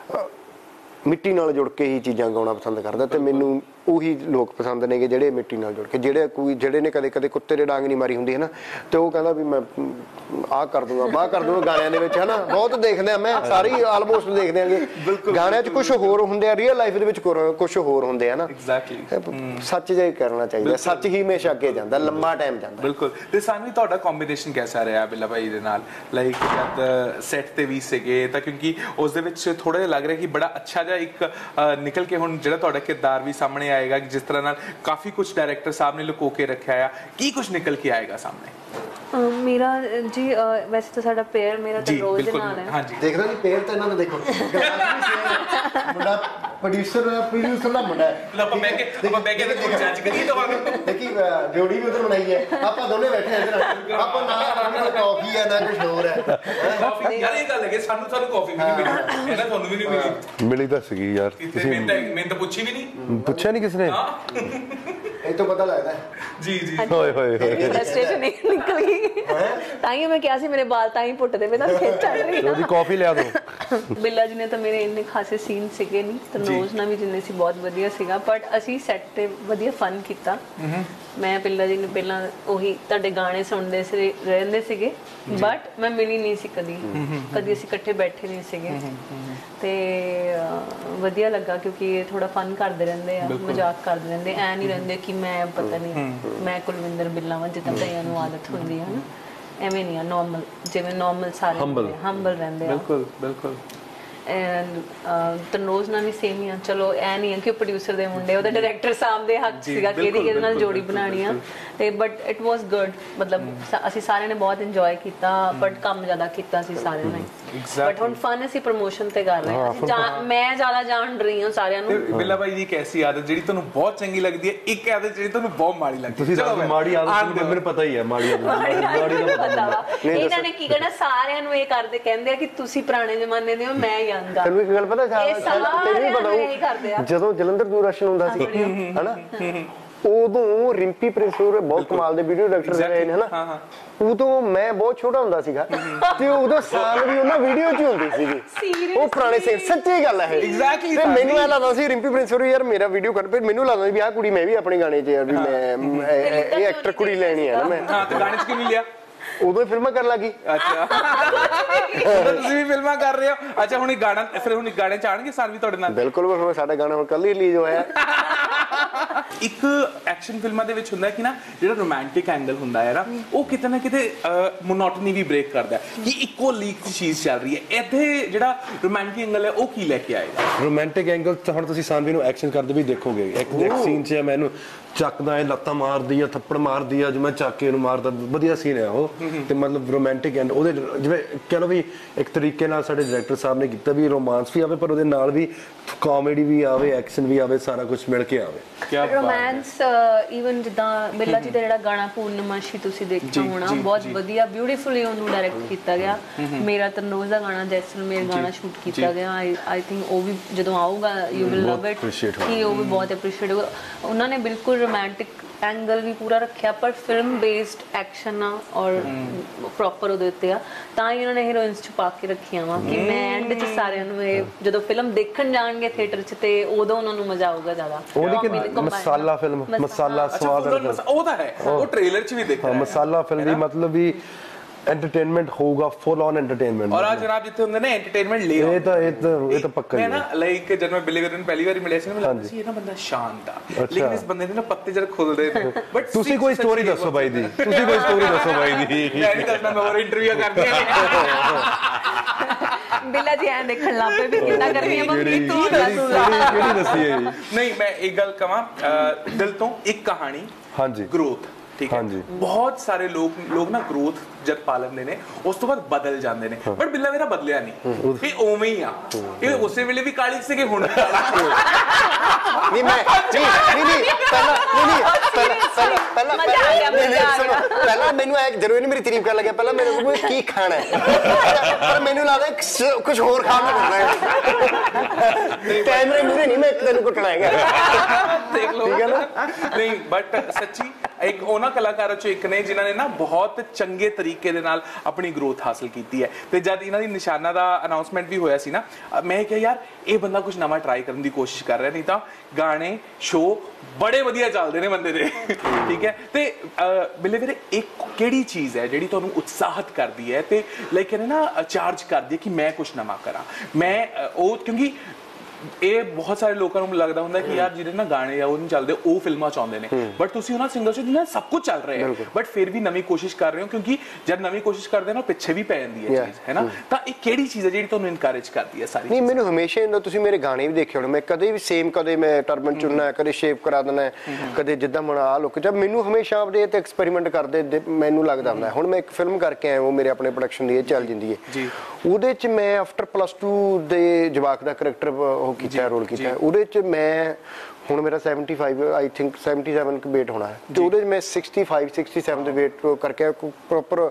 ਮਿੱਟੀ ਨਾਲ ਜੁੜ ਕੇ ਹੀ ਚੀਜ਼ਾਂ ਗਾਉਣਾ ਪਸੰਦ ਕਰਦਾ, ਤੇ ਮੈਨੂੰ ਉਹੀ ਲੋਕ ਪਸੰਦ ਨੇਗੇ ਜਿਹੜੇ ਮਿੱਟੀ ਨਾਲ ਜੁੜ ਕੇ, ਜਿਹੜੇ ਕੋਈ ਜਿਹੜੇ ਨੇ ਕਦੇ ਕਦੇ ਕੁੱਤੇ ਦੇ ਡਾਂਗ ਨਹੀਂ ਮਾਰੀ ਹੁੰਦੀ ਹੈ ਨਾ, ਤੇ ਉਹ ਕਹਿੰਦਾ ਵੀ ਮੈਂ ਆਹ ਕਰ ਦੂੰਗਾ ਬਾਹ ਕਰ ਦੂੰਗਾ ਗਾਣਿਆਂ ਦੇ ਵਿੱਚ, ਹੈ ਨਾ। ਬਹੁਤ ਦੇਖਦੇ ਆ, ਮੈਂ ਸਾਰੇ ਆਲਮੋਸਟ ਦੇਖਦੇ ਆਂਗੇ ਗਾਣਿਆਂ 'ਚ ਕੁਝ ਹੋਰ ਹੁੰਦੇ ਆ, ਰੀਅਲ ਲਾਈਫ ਦੇ ਵਿੱਚ ਕੁਝ ਹੋਰ ਹੁੰਦੇ ਆ ਨਾ। ਸੱਚ ਜਿਹਾ ਕਰਨਾ ਚਾਹੀਦਾ, ਸੱਚ ਹੀ ਹਮੇਸ਼ਾ ਅੱਗੇ ਜਾਂਦਾ, ਲੰਮਾ ਟਾਈਮ ਜਾਂਦਾ। ਬਿਲਕੁਲ। ਤੇ ਸਾਨੂੰ ਤੁਹਾਡਾ ਕੰਬੀਨੇਸ਼ਨ ਕਿਹਦਾ ਰਿਹਾ ਬਿੱਲਾ ਭਾਈ ਦੇ ਨਾਲ, ਲਾਈਕ ਜਦ ਸੈੱਟ ਤੇ ਵੀ ਸੀਗੇ ਤਾਂ ਕਿਉਂਕਿ ਉਸ ਦੇ ਵਿੱਚ ਥੋੜਾ ਜਿਹਾ ਲੱਗ ਰਿਹਾ ਕਿ ਬੜਾ ਅੱਛਾ ਜਿਹਾ ਇੱਕ ਨਿਕਲ ਕੇ ਹੁਣ ਜਿਹੜਾ ਤੁਹਾਡਾ ਕਿਰਦਾਰ ਵੀ ਸਾਹਮਣੇ ਆਏਗਾ, ਜਿਸ ਤਰ੍ਹਾਂ ਨਾਲ ਕਾਫੀ ਕੁਝ ਡਾਇਰੈਕਟਰ ਸਾਹਿਬ ਨੇ ਲੁਕੋ ਕੇ ਰੱਖਿਆ ਆ, ਕੀ ਕੁਝ ਨਿਕਲ ਕੇ ਆਏਗਾ ਸਾਹਮਣੇ? ਮੇਰਾ ਜੀ ਵੈਸੇ ਤਾਂ ਸਾਡਾ ਪੇਅਰ ਮੇਰਾ ਤਾਂ ਰੋਜ਼ ਦੇ ਨਾਲ ਹੈ। ਹਾਂਜੀ ਦੇਖਦਾ ਨਹੀਂ ਪੇਅਰ ਤਾਂ ਇਹਨਾਂ ਦਾ ਦੇਖੋ ਮੁੰਡਾ ਪ੍ਰੋਡਿਊਸਰ ਪ੍ਰੋਡਿਊਸਰ ਦਾ ਮੁੰਡਾ ਹੈ, ਆਪਾਂ ਬੈ ਕੇ ਆਪਾਂ ਬੈ ਕੇ ਤੇ ਜੱਜ ਕਰੀਏ ਤੁਹਾਨੂੰ ਦੇਖੀ ਜੋੜੀ ਵੀ ਉਧਰ ਬਣਾਈ ਹੈ, ਆਪਾਂ ਦੋਨੇ ਬੈਠੇ ਆ ਇਧਰ, ਆਪਾਂ ਨਾ ਨਾ ਕਾਫੀ ਹੈ ਨਾ ਕੁਝ ਹੋਰ ਹੈ। ਕਾਫੀ ਯਾਰ ਇਹ ਗੱਲ ਹੈ ਕਿ ਸਾਨੂੰ ਸਾਨੂੰ ਕਾਫੀ ਵੀ ਨਹੀਂ ਮਿਲੀ, ਇਹਨਾਂ ਤੁਹਾਨੂੰ ਵੀ ਨਹੀਂ ਮਿਲੀ। ਮਿਲੀ ਤਾਂ ਸੀਗੀ ਯਾਰ, ਤੁਸੀਂ ਮੈਂ ਤਾਂ ਪੁੱਛੀ ਵੀ ਨਹੀਂ, ਪੁੱਛਿਆ ਨਹੀਂ ਕਿਸੇ ਨੇ, ਇਹ ਤੋਂ ਪਤਾ ਲੱਗਦਾ ਜੀ ਜੀ ਹੋਏ ਹੋਏ ਹੋਏ ਫਰਸਟ੍ਰੇਸ਼ਨ ਨਿਕਲ ਗਈ, ਤਾਂ ਹੀ ਮੈਂ ਕਿਹਾ ਸੀ ਮੇਰੇ ਵਾਲ ਤਾਂ ਹੀ ਪੁੱਟਦੇ ਪਏ ਨਾ, ਖਿੱਚ ਚੱਲ ਰਹੀ ਉਹਦੀ ਕਾਫੀ ਲਿਆ ਦੋ। ਬਿੱਲਾ ਜੀ ਨੇ ਤਾਂ ਮੇਰੇ ਇੰਨੇ ਖਾਸੇ ਸੀਨ ਸੀਗੇ ਨਹੀਂ, ਤਨੋਜ ਨਾਲ ਵੀ ਜਿੰਨੇ ਸੀ ਬਹੁਤ ਵਧੀਆ ਸੀਗਾ, ਬਟ ਅਸੀਂ ਸੈੱਟ ਤੇ ਵਧੀਆ ਫਨ ਕੀਤਾ। ਮੈਂ ਬਿੱਲਾ ਜੀ ਨੂੰ ਪਹਿਲਾਂ ਉਹੀ ਤੁਹਾਡੇ ਗਾਣੇ ਸੁਣਦੇ ਸੀ ਰਹਿੰਦੇ ਸੀਗੇ, ਬਟ ਮੈਂ ਮਿਲੀ ਨਹੀਂ ਸੀ ਕਦੀ, ਕਦੀ ਅਸੀਂ ਇਕੱਠੇ ਬੈਠੇ ਨਹੀਂ ਸੀਗੇ, ਤੇ ਵਧੀਆ ਲੱਗਾ ਕਿਉਂਕਿ ਇਹ ਥੋੜਾ ਫਨ ਕਰਦੇ ਰਹਿੰਦੇ ਆ, ਮਜ਼ਾਕ ਕਰਦੇ ਰਹਿੰਦੇ, ਐ ਨਹੀਂ ਰਹਿੰਦੇ ਕਿ ਮੈਂ ਪਤਾ ਨਹੀਂ ਮੈਂ ਕੁਲਵਿੰਦਰ ਬਿੱਲਾ ਵਾਂ ਜਿੱਦਾਂ ਕਈਆਂ ਨੂੰ ਆਦਤ ਹੁੰਦੀ ਹੈ ਨਾ, ਐਵੇਂ ਨਹੀਂ ਆ, ਨੋਰਮਲ ਜਿਵੇਂ ਨੋਰਮਲ ਸਾਰੇ ਹੰਬਲ ਰਹਿੰਦੇ ਆ। ਬਿਲਕੁਲ ਬਿਲਕੁਲ। ਐਂਡ ਤਨੋਜ ਨਾਲ ਵੀ ਸੇਮ ਹੀ ਆ, ਚਲੋ ਐ ਨਹੀਂ ਆ ਕਿ ਪ੍ਰੋਡਿਊਸਰ ਦੇ ਮੁੰਡੇ, ਉਹਦੇ ਡਾਇਰੈਕਟਰ ਸਾਹਿਬ ਦੇ ਹੱਕ ਸੀਗਾ ਕਿਹਦੀ ਕਿਹਦੇ ਨਾਲ ਜੋੜੀ ਬਣਾਉਣੀ ਆ, ਤੇ ਬਟ ਇਟ ਵਾਸ ਗੁੱਡ, ਮਤਲਬ ਅਸੀਂ ਸਾਰਿਆਂ ਨੇ ਬਹੁਤ ਇੰਜੋਏ ਕੀਤਾ, ਬਟ ਕੰਮ ਜ਼ਿਆਦਾ ਕੀਤਾ ਸੀ ਸਾਰਿਆਂ ਨੇ, ਬਟ ਹੁਣ ਫਨ ਅਸੀਂ ਪ੍ਰਮੋਸ਼ਨ ਤੇ ਕਰ ਰਹੇ ਹਾਂ, ਮੈਂ ਜ਼ਿਆਦਾ ਜਾਣ ਰਹੀ ਹਾਂ ਸਾਰਿਆਂ ਨੂੰ। ਬਿੱਲਾ ਭਾਈ ਦੀ ਕੈਸੀ ਆਦਤ ਜਿਹੜੀ ਤੁਹਾਨੂੰ ਬਹੁਤ ਚੰਗੀ ਲੱਗਦੀ ਹੈ, ਇੱਕ ਆਦਤ ਜਿਹੜੀ ਤੁਹਾਨੂੰ ਬਹੁਤ ਮਾੜੀ ਲੱਗਦੀ ਹੈ? ਤੁਸੀਂ ਮਾੜੀ ਆਦਤ ਮੈਨੂੰ ਪਤਾ ਹੀ ਹੈ, ਮਾੜੀ ਆਦਤ ਇਹਨਾਂ ਨੇ ਕੀ ਕਹਿਣਾ, ਸਾਰਿਆਂ ਨੂੰ ਇਹ ਕਰਦੇ ਕਹਿੰਦੇ ਆ ਕਿ ਤੁਸੀਂ ਪੁਰਾਣੇ ਜ਼ਮਾਨੇ ਦੇ ਹੋ, ਮੈਂ ਯੰਗ ਆ। ਤੈਨੂੰ ਇੱਕ ਗੱਲ ਪਤਾ, ਤੈਨੂੰ ਵੀ ਪਤਾ ਜਦੋਂ ਜਲੰਧਰ ਦੂਰਦਰਸ਼ਨ ਹੁੰਦਾ ਸੀ ਹਨਾ, ਉਦੋਂ ਰਿੰਪੀ ਪ੍ਰਿੰਸੂਰ ਬਹੁਤ ਕਮਾਲ ਦੇ ਵੀਡੀਓ ਡਾਇਰੈਕਟਰ ਰਹੇ ਨੇ ਹਨਾ, ਉਦੋਂ ਮੈਂ ਬਹੁਤ ਛੋਟਾ ਹੁੰਦਾ ਸੀਗਾ, ਤੇ ਉਦੋਂ ਸਾਲ ਵੀ ਉਹਨਾਂ ਵੀਡੀਓ 'ਚ ਹੁੰਦੀ ਸੀਗੀ, ਉਹ ਪੁਰਾਣੇ ਸਿੰਘ, ਸੱਚੀ ਗੱਲ ਹੈ ਐਗਜ਼ੈਕਟਲੀ। ਤੇ ਮੈਨੂੰ ਇਹ ਲੱਗਦਾ ਸੀ ਰਿੰਪੀ ਪ੍ਰਿੰਸੂਰ ਯਾਰ ਮੇਰਾ ਵੀਡੀਓ ਕਰ, ਫਿਰ ਮੈਨੂੰ ਲੱਗਦਾ ਵੀ ਆਹ ਕੁੜੀ ਮੈਂ ਵੀ ਆਪਣੇ ਗਾਣੇ 'ਚ ਯਾਰ ਵੀ ਮੈਂ ਇਹ ਐਕਟਰ ਕੁੜੀ ਲੈਣੀ ਹੈ ਨਾ ਮੈਂ। ਹਾਂ, ਤੇ ਗਾਣੇ 'ਚ ਕਿਵੇਂ ਲਿਆ? ਉਦੋਂ ਹੀ ਫਿਲਮਾਂ ਕਰਨ ਲੱਗੀ। ਅੱਛਾ, ਤੁਸੀਂ ਵੀ ਫਿਲਮਾਂ ਕਰ ਰਹੇ ਹੋ? ਅੱਛਾ, ਹੁਣ ਗਾਣਾ ਫਿਰ ਹੁਣ ਗਾਣੇ ਚ ਆਣਗੇ ਸਾਰ ਵੀ ਤੁਹਾਡੇ ਨਾਲ? ਬਿਲਕੁਲ, ਸਾਡਾ ਗਾਣਾ ਹੁਣ ਕੱਲ ਹੀ ਰਿਲੀਜ਼ ਹੋਇਆ। ਇੱਕ ਐਕਸ਼ਨ ਫਿਲਮਾਂ ਦੇ ਵਿੱਚ ਹੁੰਦਾ ਕਿ ਨਾ ਜਿਹੜਾ ਰੋਮਾਂਟਿਕ ਐਂਗਲ ਹੁੰਦਾ ਹੈ ਨਾ, ਉਹ ਕਿਤੇ ਨਾ ਕਿਤੇ ਮੋਨੋਟਨੀ ਵੀ ਬ੍ਰੇਕ ਕਰਦਾ ਕਿ ਇੱਕੋ ਲੀਕ ਦੀ ਚੀਜ਼ ਚੱਲ ਰਹੀ ਹੈ, ਇੱਥੇ ਜਿਹੜਾ ਰੋਮਾਂਟਿਕ ਐਂਗਲ ਹੈ ਉਹ ਕੀ ਲੈ ਕੇ ਆਏਗਾ? ਰੋਮਾਂਟਿਕ ਐਂਗਲ ਤਾਂ ਹੁਣ ਤੁਸੀਂ ਸਾਨਵੀ ਨੂੰ ਐਕਸ਼ਨ ਕਰਦੇ ਵੀ ਦੇਖੋਗੇ, ਇੱਕ ਇੱਕ ਸੀਨ 'ਚ ਮੈਨੂੰ ਚੱਕਦਾ ਹੈ, ਲੱਤਾਂ ਮਾਰਦੀ ਆ, ਥੱਪੜ ਮਾਰਦੀ ਆ, ਜਿਵੇਂ ਚੱਕ ਕੇ ਇਹਨੂੰ ਮਾਰਦਾ, ਵਧੀਆ ਸੀਨ ਹੈ ਉਹ। ਤੇ ਮਤਲਬ ਰੋਮਾਂਟਿਕ ਐਂਡ ਉਹਦੇ ਜਿਵੇਂ ਕਹਿ ਲਓ ਵੀ ਇੱਕ ਤਰੀਕੇ ਨਾਲ ਸਾਡੇ ਡਾਇਰੈਕਟਰ ਸਾਹਿਬ ਨੇ ਕੀਤਾ ਵੀ ਰੋਮਾਂਸ ਵੀ ਆਵੇ ਪਰ ਉਹਦੇ ਨਾਲ ਵੀ ਕਾਮੇਡੀ ਵੀ ਆਵੇ, ਐਕਸ਼ਨ ਵੀ ਆਵੇ, ਸਾਰਾ ਕੁਝ ਮਿਲ ਕੇ ਆਵੇ। ਰੋਮਾਂਸ ਈਵਨ ਜਿੱਦਾਂ ਬਿੱਲਾ ਜੀ ਦਾ ਜਿਹੜਾ ਗਾਣਾ ਪੂਰਨਮਾਸ਼ੀ ਤੁਸੀਂ ਦੇਖਿਆ ਹੋਣਾ, ਬਹੁਤ ਵਧੀਆ ਬਿਊਟੀਫੁਲੀ ਉਹਨੂੰ ਡਾਇਰੈਕਟ ਕੀਤਾ ਗਿਆ। ਮੇਰਾ ਤਰਨੋਜ਼ ਦਾ ਗਾਣਾ ਜੈਸਲਮੇਰ ਗਾਣਾ ਸ਼ੂਟ ਕੀਤਾ ਗਿਆ। ਆਈ ਥਿੰਕ ਉਹ ਵੀ ਜਦੋਂ ਆਊਗਾ ਯੂ ਵਿਲ ਲਵ ਇਟ, ਕਿ ਉਹ ਵੀ ਬਹੁਤ ਐਪਰੀਸ਼ੀਏਟ ਹੋਊਗਾ। ਉਹਨਾਂ ਨੇ ਬਿਲਕੁਲ ਰੋਮਾਂਟਿਕ ਐਂਗਲ ਵੀ ਪੂਰਾ ਰੱਖਿਆ ਪਰ ਫਿਲਮ ਬੇਸਡ ਐਕਸ਼ਨ ਆ ਔਰ ਪ੍ਰੋਪਰ ਉਹਦੇ ਉੱਤੇ ਆ, ਤਾਂ ਹੀ ਉਹਨਾਂ ਨੇ ਹੀਰੋਇਨਸ ਚ ਪਾ ਕੇ ਰੱਖੀਆਂ ਵਾ ਕਿ ਮੈਂ ਐਂਡ ਚ ਸਾਰਿਆਂ ਨੂੰ ਇਹ ਜਦੋਂ ਫਿਲਮ ਦੇਖਣ ਜਾਣਗੇ ਥੀਏਟਰ ਚ ਤੇ ਉਦੋਂ ਉਹਨਾਂ ਨੂੰ ਮਜ਼ਾ ਆਊਗਾ ਜ਼ਿਆਦਾ। ਉਹ ਮਸਾਲਾ ਫਿਲਮ, ਮਸਾਲਾ ਸਵਾਦ ਉਹ ਤਾਂ ਹੈ, ਉਹ ਟ੍ਰੇਲਰ ਚ ਵੀ ਦੇਖਿਆ ਮਸਾਲਾ ਫਿਲਮ ਦੀ ਮਤਲਬ ਵੀ एंटरटेनमेंट होगा, फुल ऑन एंटरटेनमेंट। और आज जनाब जितने होंगे ना एंटरटेनमेंट ले ये तो ये तो ये तो पक्का है ना। लाइक जब मैं बिल्ली वीर पहली बार मिले सी ना, लगता सी ये ना बंदा शांत आ, लेकिन इस बंदे ने ना पत्ते जरा खोल दे। बट ਤੁਸੀਂ ਕੋਈ ਸਟੋਰੀ ਦੱਸੋ ਬਾਈ ਦੀ, ਤੁਸੀਂ ਕੋਈ ਸਟੋਰੀ ਦੱਸੋ ਬਾਈ ਦੀ। मैं नहीं दसना, मैं और इंटरव्यू करनी है। ਬਿੱਲਾ ਜੀ ਐਂ ਦੇਖਣ ਲੱਗ ਪਏ ਵੀ ਕਿੰਨਾ ਕਰਨੀ ਹੈ ਮੰਮੀ ਤੂੰ ਦੱਸ। ਕਿਹੜੀ ਦੱਸੀ ਹੈ ਜੀ? नहीं मैं एक गल कहां, दिल तो एक कहानी, हाँ जी, ग्रोथ, ठीक है। बहुत सारे लोग लोग ना ग्रोथ जब पा लेंदे ने उस तो बाद बदल जांदे ने, बट बिल्ला मेरा बदलिया नहीं, ਇਹ ਉਵੇਂ ਹੀ ਆ। ਇਹ ਉਸੇ ਵੇਲੇ ਵੀ ਕਾਲੀ ਸੀ ਕਿ ਹੁਣ ਨਹੀਂ ਮੈਂ ਨਹੀਂ ਨਹੀਂ ਨਹੀਂ ਪਹਿਲਾਂ ਨਹੀਂ ਪਹਿਲਾਂ ਪਹਿਲਾਂ ਮਜ਼ਾ ਆ ਗਿਆ, ਮਜ਼ਾ ਆ ਗਿਆ। ਪਹਿਲਾਂ ਮੈਨੂੰ ਐ ਜ਼ਰੂਰੀ ਨਹੀਂ ਮੇਰੀ ਤਾਰੀਫ ਕਰਨ ਲੱਗਿਆ, ਪਹਿਲਾਂ ਮੇਰੇ ਕੋਲ ਕੀ ਖਾਣਾ ਹੈ ਪਰ ਮੈਨੂੰ ਲੱਗਦਾ ਕੁਝ ਹੋਰ ਖਾਣ ਨੂੰ ਕਰਨਾ ਹੈ। ਕੈਮਰੇ ਮੂਹਰੇ ਨਹੀਂ ਮੈਂ ਇੱਕ ਦਿਨ ਕੁੱਟਣਾ ਹੈਗਾ, ਦੇਖ ਲਓ, ਠੀਕ ਹੈ ਨਾ। ਨਹੀਂ ਬਟ ਸੱਚੀ ਇੱਕ ਉਹਨਾਂ ਕਲਾਕਾਰਾਂ ਚੋਂ ਇੱਕ ਨੇ ਜਿਨ੍ਹਾਂ ਨੇ ਨਾ ਬਹੁਤ ਚੰਗੇ ਤਰੀਕੇ ਦੇ ਨਾਲ ਆਪਣੀ ਗਰੋਥ ਹਾਸਲ ਕੀਤੀ ਹੈ। ਤੇ ਜਦ ਇਹਨਾਂ ਦੀ ਨਿਸ਼ਾਨਾ ਦਾ ਅਨਾਉਂਸਮੈਂਟ ਵੀ ਹੋਇਆ ਸੀ ਨਾ, ਮੈਂ ਕਿਹਾ ਯਾਰ ਇਹ ਬੰਦਾ ਕੁਝ ਨਵਾਂ ਟਰਾਈ ਕਰਨ ਦੀ ਕੋਸ਼ਿਸ਼ ਕਰ ਰਿਹਾ, ਨਹੀਂ ਤਾਂ ਗਾਣੇ ਸ਼ੋਅ ਬੜੇ ਵਧੀਆ ਚੱਲਦੇ ਨੇ ਬੰਦੇ ਦੇ, ਠੀਕ ਹੈ। ਤੇ ਬਿੱਲੇ ਵੀਰੇ ਇੱਕ ਕਿਹੜੀ ਚੀਜ਼ ਹੈ ਜਿਹੜੀ ਤੁਹਾਨੂੰ ਉਤਸ਼ਾਹਿਤ ਕਰਦੀ ਹੈ ਤੇ ਲਾਈਕ ਕਹਿੰਦੇ ਨਾ ਚਾਰਜ ਕਰਦੀ ਹੈ ਕਿ ਮੈਂ ਕੁਝ ਨਵਾਂ ਕਰਾਂ? ਮੈਂ ਉਹ ਕਿਉਂਕਿ ਇਹ ਬਹੁਤ ਸਾਰੇ ਲੋਕਾਂ ਨੂੰ ਲੱਗਦਾ ਹੁੰਦਾ ਕਿ ਯਾਰ ਜਿਹੜੇ ਨਾ ਗਾਣੇ ਆ ਉਹ ਨਹੀਂ ਚੱਲਦੇ, ਉਹ ਫਿਲਮਾਂ ਚ ਆਉਂਦੇ ਨੇ, ਬਟ ਤੁਸੀਂ ਉਹਨਾਂ ਸਿੰਗਰ ਚ ਜਿਹਨਾਂ ਸਭ ਕੁਝ ਚੱਲ ਰਿਹਾ ਹੈ ਬਟ ਫਿਰ ਵੀ ਨਵੀਂ ਕੋਸ਼ਿਸ਼ ਕਰ ਰਹੇ ਹੋ, ਕਿਉਂਕਿ ਜਦ ਨਵੀਂ ਕੋਸ਼ਿਸ਼ ਕਰਦੇ ਨਾ ਪਿੱਛੇ ਵੀ ਪੈ ਜਾਂਦੀ ਹੈ ਚੀਜ਼, ਹੈ ਨਾ। ਤਾਂ ਇਹ ਕਿਹੜੀ ਚੀਜ਼ ਹੈ ਜਿਹੜੀ ਤੁਹਾਨੂੰ ਇਨਕਰੇਜ ਕਰਦੀ ਹੈ ਸਾਰੀ? ਨਹੀਂ ਮੈਨੂੰ ਹਮੇਸ਼ਾ ਹੁੰਦਾ, ਤੁਸੀਂ ਮੇਰੇ ਗਾਣੇ ਵੀ ਦੇਖੇ ਹੋਣੇ, ਮੈਂ ਕਦੇ ਵੀ ਸੇਮ, ਕਦੇ ਮੈਂ ਟਰਬਨ ਚੁਣਨਾ, ਕਦੇ ਸ਼ੇਪ ਕਰਾ ਦੇਣਾ, ਕਦੇ ਜਿੱਦਾਂ ਮਨ ਆ ਲੁੱਕ, ਜਦ ਮੈਨੂੰ ਹਮੇਸ਼ਾ ਆਪਦੇ ਤੇ ਐਕਸਪੈਰੀਮੈਂਟ ਕਰਦੇ ਮੈਨੂੰ ਲੱਗਦਾ ਹੁੰਦਾ। ਹੁਣ ਮੈਂ ਇੱਕ ਫਿਲਮ ਕਰਕੇ ਆਇਆ ਉਹ ਮੇਰੇ ਆਪਣੇ ਪ੍ਰੋਡਕਸ਼ਨ ਦੀ, ਇਹ ਚੱਲ ਜਾਂਦੀ ਹੈ, ਉਹਦੇ ਚ ਮੈਂ ਆਫਟਰ ਪਲੱਸ ਟੂ ਦੇ ਜਵਾਕ ਦਾ ਕਰੈਕਟਰ ਉਹ ਕੀਤਾ, ਰੋਲ ਕੀਤਾ। ਉਹਦੇ ਚ ਮੈਂ ਹੁਣ ਮੇਰਾ ਪਚਹੱਤਰ ਆਈ ਥਿੰਕ ਸਤੱਤਰ ਕੁ ਵੇਟ ਹੋਣਾ ਹੈ, ਤੇ ਉਹਦੇ ਚ ਮੈਂ ਪੈਂਸਠ ਸੜਸਠ ਦੇ ਵੇਟ ਕਰਕੇ ਪ੍ਰੋਪਰ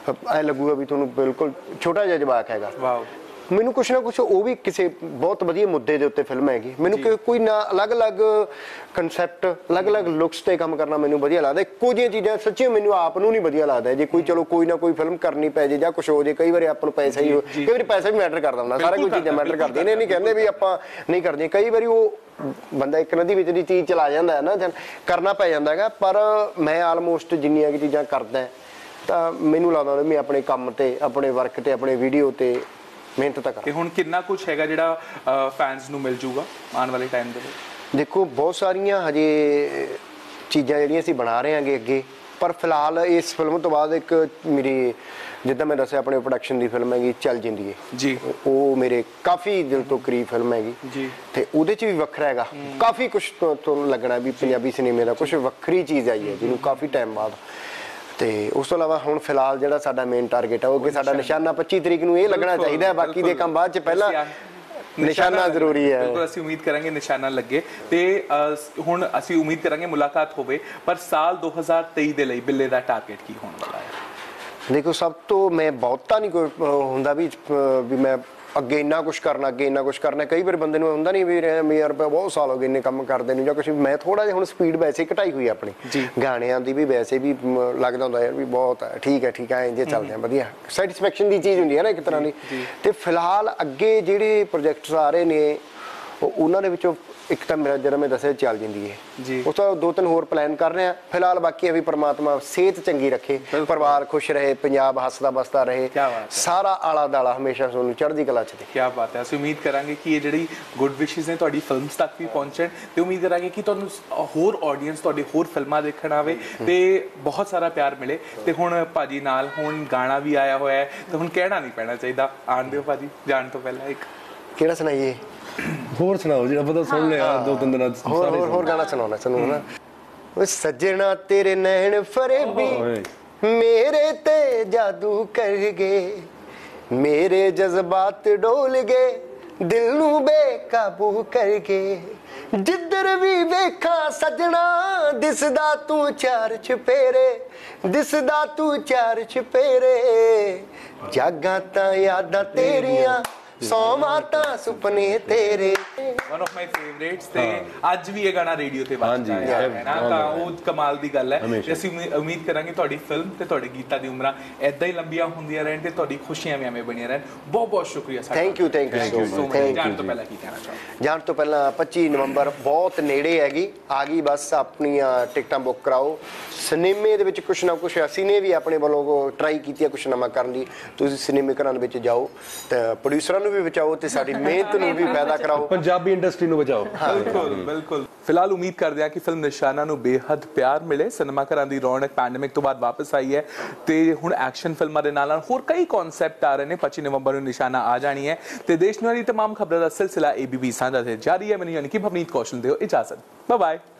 ਐ ਲੱਗੂਗਾ ਵੀ ਤੁਹਾਨੂੰ ਬਿਲਕੁਲ ਛੋਟਾ ਜਿਹਾ ਜਵਾਕ ਹੈਗਾ। ਵਾਓ। ਮੈਨੂੰ ਕੁਛ ਨਾ ਕੁਛ ਉਹ ਵੀ ਕਿਸੇ ਬਹੁਤ ਵਧੀਆ ਮੁੱਦੇ ਦੇ ਉੱਤੇ ਫਿਲਮ ਹੈਗੀ, ਮੈਨੂੰ ਕੋਈ ਨਾ ਅਲੱਗ-ਅਲੱਗ ਕਨਸੈਪਟ, ਅਲੱਗ-ਅਲੱਗ ਲੁੱਕਸ ਤੇ ਕੰਮ ਕਰਨਾ ਮੈਨੂੰ ਵਧੀਆ ਲੱਗਦਾ। ਇੱਕੋ ਜਿਹੀਆਂ ਚੀਜ਼ਾਂ ਸੱਚੀ ਮੈਨੂੰ ਆਪ ਨੂੰ ਨਹੀਂ ਵਧੀਆ ਲੱਗਦਾ। ਜੇ ਕੋਈ ਚਲੋ ਕੋਈ ਨਾ ਕੋਈ ਫਿਲਮ ਕਰਨੀ ਪੈ ਜੇ ਜਾਂ ਕੁਛ ਹੋ ਜੇ, ਕਈ ਵਾਰੀ ਆਪਾਂ ਨੂੰ ਪੈਸਾ ਹੀ, ਕਈ ਵਾਰੀ ਪੈਸਾ ਵੀ ਮੈਟਰ ਕਰਦਾ ਹੁੰਦਾ, ਸਾਰਾ ਕੁਝ ਚੀਜ਼ਾਂ ਮੈਟਰ ਕਰਦੀਆਂ ਨੇ, ਨਹੀਂ ਕਹਿੰਦੇ ਵੀ ਆਪਾਂ ਨਹੀਂ ਕਰਦੀਆਂ। ਕਈ ਵਾਰੀ ਉਹ ਬੰਦਾ ਇੱਕ ਨਦੀ ਵਿੱਚ ਦੀ ਚੀਜ਼ ਚਲਾ ਜਾਂਦਾ ਹੈ ਨਾ, ਕਰਨਾ ਪੈ ਜਾਂਦਾ ਹੈਗਾ। ਪਰ ਮੈਂ ਆਲਮੋਸਟ ਜਿੰਨੀਆਂ ਕਿ ਚੀਜ਼ਾਂ ਕਰਦਾ ਤਾਂ ਮੈਨੂੰ ਲੱਗਦਾ ਮੈਂ ਆਪਣੇ ਕੰਮ ਤੇ, ਆਪਣੇ ਵਰਕ ਤੇ, ਆਪਣੇ ਵੀਡੀਓ ਤੇ ਮਿਹਨਤ ਤਾਂ ਕਰ। ਤੇ ਹੁਣ ਕਿੰਨਾ ਕੁਝ ਹੈਗਾ ਜਿਹੜਾ ਫੈਨਸ ਨੂੰ ਮਿਲ ਜੂਗਾ ਆਉਣ ਵਾਲੇ ਟਾਈਮ ਦੇ ਵਿੱਚ? ਦੇਖੋ ਬਹੁਤ ਸਾਰੀਆਂ ਹਜੇ ਚੀਜ਼ਾਂ ਜਿਹੜੀਆਂ ਅਸੀਂ ਬਣਾ ਰਹੇ ਹਾਂਗੇ ਅੱਗੇ, ਪਰ ਫਿਲਹਾਲ ਇਸ ਫਿਲਮ ਤੋਂ ਬਾਅਦ ਇੱਕ ਮੇਰੀ ਜਿੱਦਾਂ ਮੈਂ ਦੱਸਿਆ ਆਪਣੇ ਪ੍ਰੋਡਕਸ਼ਨ ਦੀ ਫਿਲਮ ਹੈਗੀ ਚੱਲ ਜਿੰਦੀ ਜੀ, ਉਹ ਮੇਰੇ ਕਾਫੀ ਦਿਲ ਤੋਂ ਕਰੀਬ ਫਿਲਮ ਹੈਗੀ ਜੀ, ਤੇ ਉਹਦੇ ਚ ਵੀ ਵੱਖਰਾ ਹੈਗਾ ਕਾਫੀ ਕੁਝ ਤੁਹਾਨੂੰ ਲੱਗਣਾ ਵੀ ਪੰਜਾਬੀ ਸਿਨੇਮੇ ਦਾ ਕੁਝ ਵੱਖਰੀ ਚੀਜ਼ ਆਈ ਹੈ ਜਿਹਨੂੰ ਕਾਫੀ ਟਾਈਮ ਬਾਅਦ। ਤੇ ਉਸ ਤੋਂ ਇਲਾਵਾ ਹੁਣ ਫਿਲਹਾਲ ਜਿਹੜਾ ਸਾਡਾ ਮੇਨ ਟਾਰਗੇਟ ਹੈ ਉਹ ਕਿ ਸਾਡਾ ਨਿਸ਼ਾਨਾ ਪੱਚੀ ਤਰੀਕ ਨੂੰ ਇਹ ਲੱਗਣਾ ਚਾਹੀਦਾ, ਬਾਕੀ ਦੇ ਕੰਮ ਬਾਅਦ ਚ, ਪਹਿਲਾਂ ਨਿਸ਼ਾਨਾ ਜ਼ਰੂਰੀ ਹੈ। ਬਿਲਕੁਲ, ਅਸੀਂ ਉਮੀਦ ਕਰਾਂਗੇ ਨਿਸ਼ਾਨਾ ਲੱਗੇ ਤੇ ਹੁਣ ਅਸੀਂ ਉਮੀਦ ਕਰਾਂਗੇ ਮੁਲਾਕਾਤ ਹੋਵੇ। ਪਰ ਸਾਲ ਦੋ ਹਜ਼ਾਰ ਤੇਈ ਦੇ ਲਈ ਬਿੱਲੇ ਦਾ ਟਾਰਗੇਟ ਕੀ ਹੋਣ ਵਾਲਾ ਹੈ? ਦੇਖੋ ਸਭ ਤੋਂ ਮੈਂ ਬਹੁਤਾ ਨਹੀਂ ਕੋਈ ਹੁੰਦਾ ਵੀ ਵੀ ਮੈਂ ਅੱਗੇ ਇੰਨਾ ਕੁਛ ਕਰਨਾ, ਅੱਗੇ ਇੰਨਾ ਕੁਛ ਕਰਨਾ। ਕਈ ਵਾਰ ਬੰਦੇ ਨੂੰ ਹੁੰਦਾ ਨਹੀਂ ਵੀ ਯਾਰ ਬਹੁਤ ਸਾਲ ਹੋ ਗਏ ਇੰਨੇ ਕੰਮ ਕਰਦੇ ਨੂੰ ਜਾਂ ਕੁਛ। ਮੈਂ ਥੋੜਾ ਜਿਹਾ ਹੁਣ ਸਪੀਡ ਵੈਸੇ ਘਟਾਈ ਹੋਈ ਆਪਣੀ ਗਾਣਿਆਂ ਦੀ ਵੀ, ਵੈਸੇ ਵੀ ਲੱਗਦਾ ਹੁੰਦਾ ਯਾਰ ਵੀ ਬਹੁਤ ਹੈ, ਠੀਕ ਹੈ ਠੀਕ ਹੈ ਇੰਜੇ ਚੱਲਦੇ ਆ, ਵਧੀਆ ਸੈਟੀਸਫੈਕਸ਼ਨ ਦੀ ਚੀਜ਼ ਹੁੰਦੀ ਹੈ ਨਾ ਇੱਕ ਤਰ੍ਹਾਂ ਦੀ। ਤੇ ਫਿਲਹਾਲ ਅੱਗੇ ਜਿਹੜੇ ਪ੍ਰੋਜੈਕਟਸ ਆ ਰਹੇ ਨੇ ਉਹਨਾਂ ਦੇ ਵਿੱਚੋਂ ਇੱਕ ਤਾਂ ਮੇਰਾ ਜਿਹੜਾ ਮੈਂ ਦੱਸਿਆ ਚੱਲ ਜਾਂਦੀ ਹੈ, ਉਸ ਤੋਂ ਦੋ ਤਿੰਨ ਹੋਰ ਪਲਾਨ ਕਰ ਰਹੇ ਆ ਫਿਲਹਾਲ। ਬਾਕੀ ਵੀ ਪਰਮਾਤਮਾ ਸਿਹਤ ਚੰਗੀ ਰੱਖੇ, ਪਰਿਵਾਰ ਖੁਸ਼ ਰਹੇ, ਪੰਜਾਬ ਹੱਸਦਾ ਬਸਦਾ ਰਹੇ, ਸਾਰਾ ਆਲਾ ਦਾਲਾ ਹਮੇਸ਼ਾ ਤੁਹਾਨੂੰ ਚੜ੍ਹਦੀ ਕਲਾ ਚ ਦੇ। ਕੀ ਬਾਤ ਹੈ। ਅਸੀਂ ਉਮੀਦ ਕਰਾਂਗੇ ਕਿ ਇਹ ਜਿਹੜੀ ਗੁੱਡ ਵਿਸ਼ੇਸ ਨੇ ਤੁਹਾਡੀ ਫਿਲਮਸ ਤੱਕ ਵੀ ਪਹੁੰਚਣ, ਤੇ ਉਮੀਦ ਕਰਾਂਗੇ ਕਿ ਤੁਹਾਨੂੰ ਹੋਰ ਆਡੀਅנס ਤੁਹਾਡੀ ਹੋਰ ਫਿਲਮਾਂ ਦੇਖਣ ਆਵੇ ਤੇ ਬਹੁਤ ਸਾਰਾ ਪਿਆਰ ਮਿਲੇ। ਤੇ ਹੁਣ ਭਾਜੀ ਨਾਲ ਹੁਣ ਗਾਣਾ ਵੀ ਆਇਆ ਹੋਇਆ ਹੈ, ਤੇ ਹੁਣ ਕਹਿਣਾ ਨਹੀਂ ਪੈਣਾ ਚਾਹੀਦਾ, ਆਣ ਦਿਓ ਭਾਜੀ ਜਾਣ ਤੋਂ ਪਹਿਲਾਂ। ਇੱਕ ਕਿਹੜਾ ਸੁਣਾਈਏ? ਹੋਰ ਸੁਣਾਓ ਜਿਹੜਾ ਪਤਾ ਸੁਣ ਲਿਆ ਦੋ ਤਿੰਨ ਦਿਨਾਂ ਹੋਰ ਹੋਰ ਹੋਰ ਗਾਣਾ ਸੁਣਾਉਣਾ ਸਾਨੂੰ, ਹੈ ਨਾ। सजना तेरे नैन फरेबी मेरे ते जादू कर गए, मेरे जज्बात डोल गए, दिल नू बेकाबू कर गए। जिधर भी वेखा सजना दिसदा तू चार चपेरे, दिसदा तू चार चपेरे। जागा तां यादां तेरियां ਸੌਵਾਂ ਤਾਂ ਸੁਪਨੇ ਤੇਰੇ। ਵਨ ਆਫ ਮਾਈ ਫੇਵਰੇਟਸ ਤੇ ਅੱਜ ਵੀ ਇਹ ਗਾਣਾ ਰੇਡੀਓ ਤੇ ਵੱਜਦਾ ਹੈ ਨਾ, ਤਾਂ ਉਹ ਕਮਾਲ ਦੀ ਗੱਲ ਹੈ। ਤੇ ਅਸੀਂ ਉਮੀਦ ਕਰਾਂਗੇ ਤੁਹਾਡੀ ਫਿਲਮ ਤੇ ਤੁਹਾਡੇ ਗੀਤਾਂ ਦੀ ਉਮਰਾਂ ਐਦਾਂ ਹੀ ਲੰਬੀਆਂ ਹੁੰਦੀਆਂ ਰਹਿਣ ਤੇ ਤੁਹਾਡੀ ਖੁਸ਼ੀਆਂ ਵੀ ਐਵੇਂ ਬਣੀਆਂ ਰਹਿਣ। ਬਹੁਤ ਬਹੁਤ ਸ਼ੁਕਰੀਆ sir. Thank you thank you so much. ਜਾਣ ਤੋਂ ਪਹਿਲਾਂ ਕੀ ਕਹਿਣਾ ਚਾਹੋ? ਜਾਣ ਤੋਂ ਪਹਿਲਾਂ ਪੱਚੀ ਨਵੰਬਰ ਬਹੁਤ ਨੇੜੇ ਹੈਗੀ, ਆ ਗਈ ਬਸ ਆਪਣੀਆਂ ਟਿਕਟਾਂ ਬੁੱਕ ਕਰਾਓ। ਸਿਨੇਮੇ ਦੇ ਵਿੱਚ ਕੁਛ ਨਾ ਕੁਛ ਅਸੀਂ ਨੇ ਵੀ ਆਪਣੇ ਵੱਲੋਂ ਟਰਾਈ ਕੀਤੀ ਹੈ ਕੁਛ ਨਵਾਂ ਕਰਨ ਦੀ। ਤੁਸੀਂ ਸਿਨੇਮੇ ਘਰਾਂ ਦੇ ਵਿੱਚ ਜਾਓ ਤੇ ਪ੍ਰੋਡਿਊਸਰਾਂ ਨੂੰ ਵੀ ਬਚਾਓ ਤੇ ਸਾਡੀ ਮਿਹਨਤ ਨੂੰ ਵੀ ਪੈਦਾ ਕਰਾਓ, ਪੰਜਾਬੀ ਇੰਡਸਟਰੀ ਨੂੰ ਬਚਾਓ। ਬਿਲਕੁਲ ਬਿਲਕੁਲ। ਫਿਲਹਾਲ ਉਮੀਦ ਕਰਦੇ ਹਾਂ ਕਿ ਫਿਲਮ ਨਿਸ਼ਾਨਾ ਨੂੰ ਬੇਹੱਦ ਪਿਆਰ ਮਿਲੇ। ਸਿਨੇਮਾ ਘਰਾਂ ਦੀ ਰੌਣਕ ਪੈਂਡੇਮਿਕ ਤੋਂ ਬਾਅਦ ਵਾਪਸ ਆਈ ਹੈ ਤੇ ਹੁਣ ਐਕਸ਼ਨ ਫਿਲਮਾਂ ਦੇ ਨਾਲ ਨਾਲ ਹੋਰ ਕਈ ਕਨਸੈਪਟ ਆ ਰਹੇ ਨੇ। ਪੱਚੀ ਨਵੰਬਰ ਨੂੰ ਨਿਸ਼ਾਨਾ ਆ ਜਾਣੀ ਹੈ ਤੇ ਦੇਸ਼ ਦੁਨੀਆ ਦੀ तमाम ਖਬਰਾਂ ਦਾ ਸਿਲਸਿਲਾ ਏਬੀਪੀ ਸਾਂਝਾ ਤੇ ਜਾਰੀ ਹੈ। ਮੈਨੂੰ ਯਾਨੀ ਕਿ ਭਵਨੀਤ ਕੌਸ਼ਲ ਦਿਓ ਇਜਾਜ਼ਤ। Bye bye.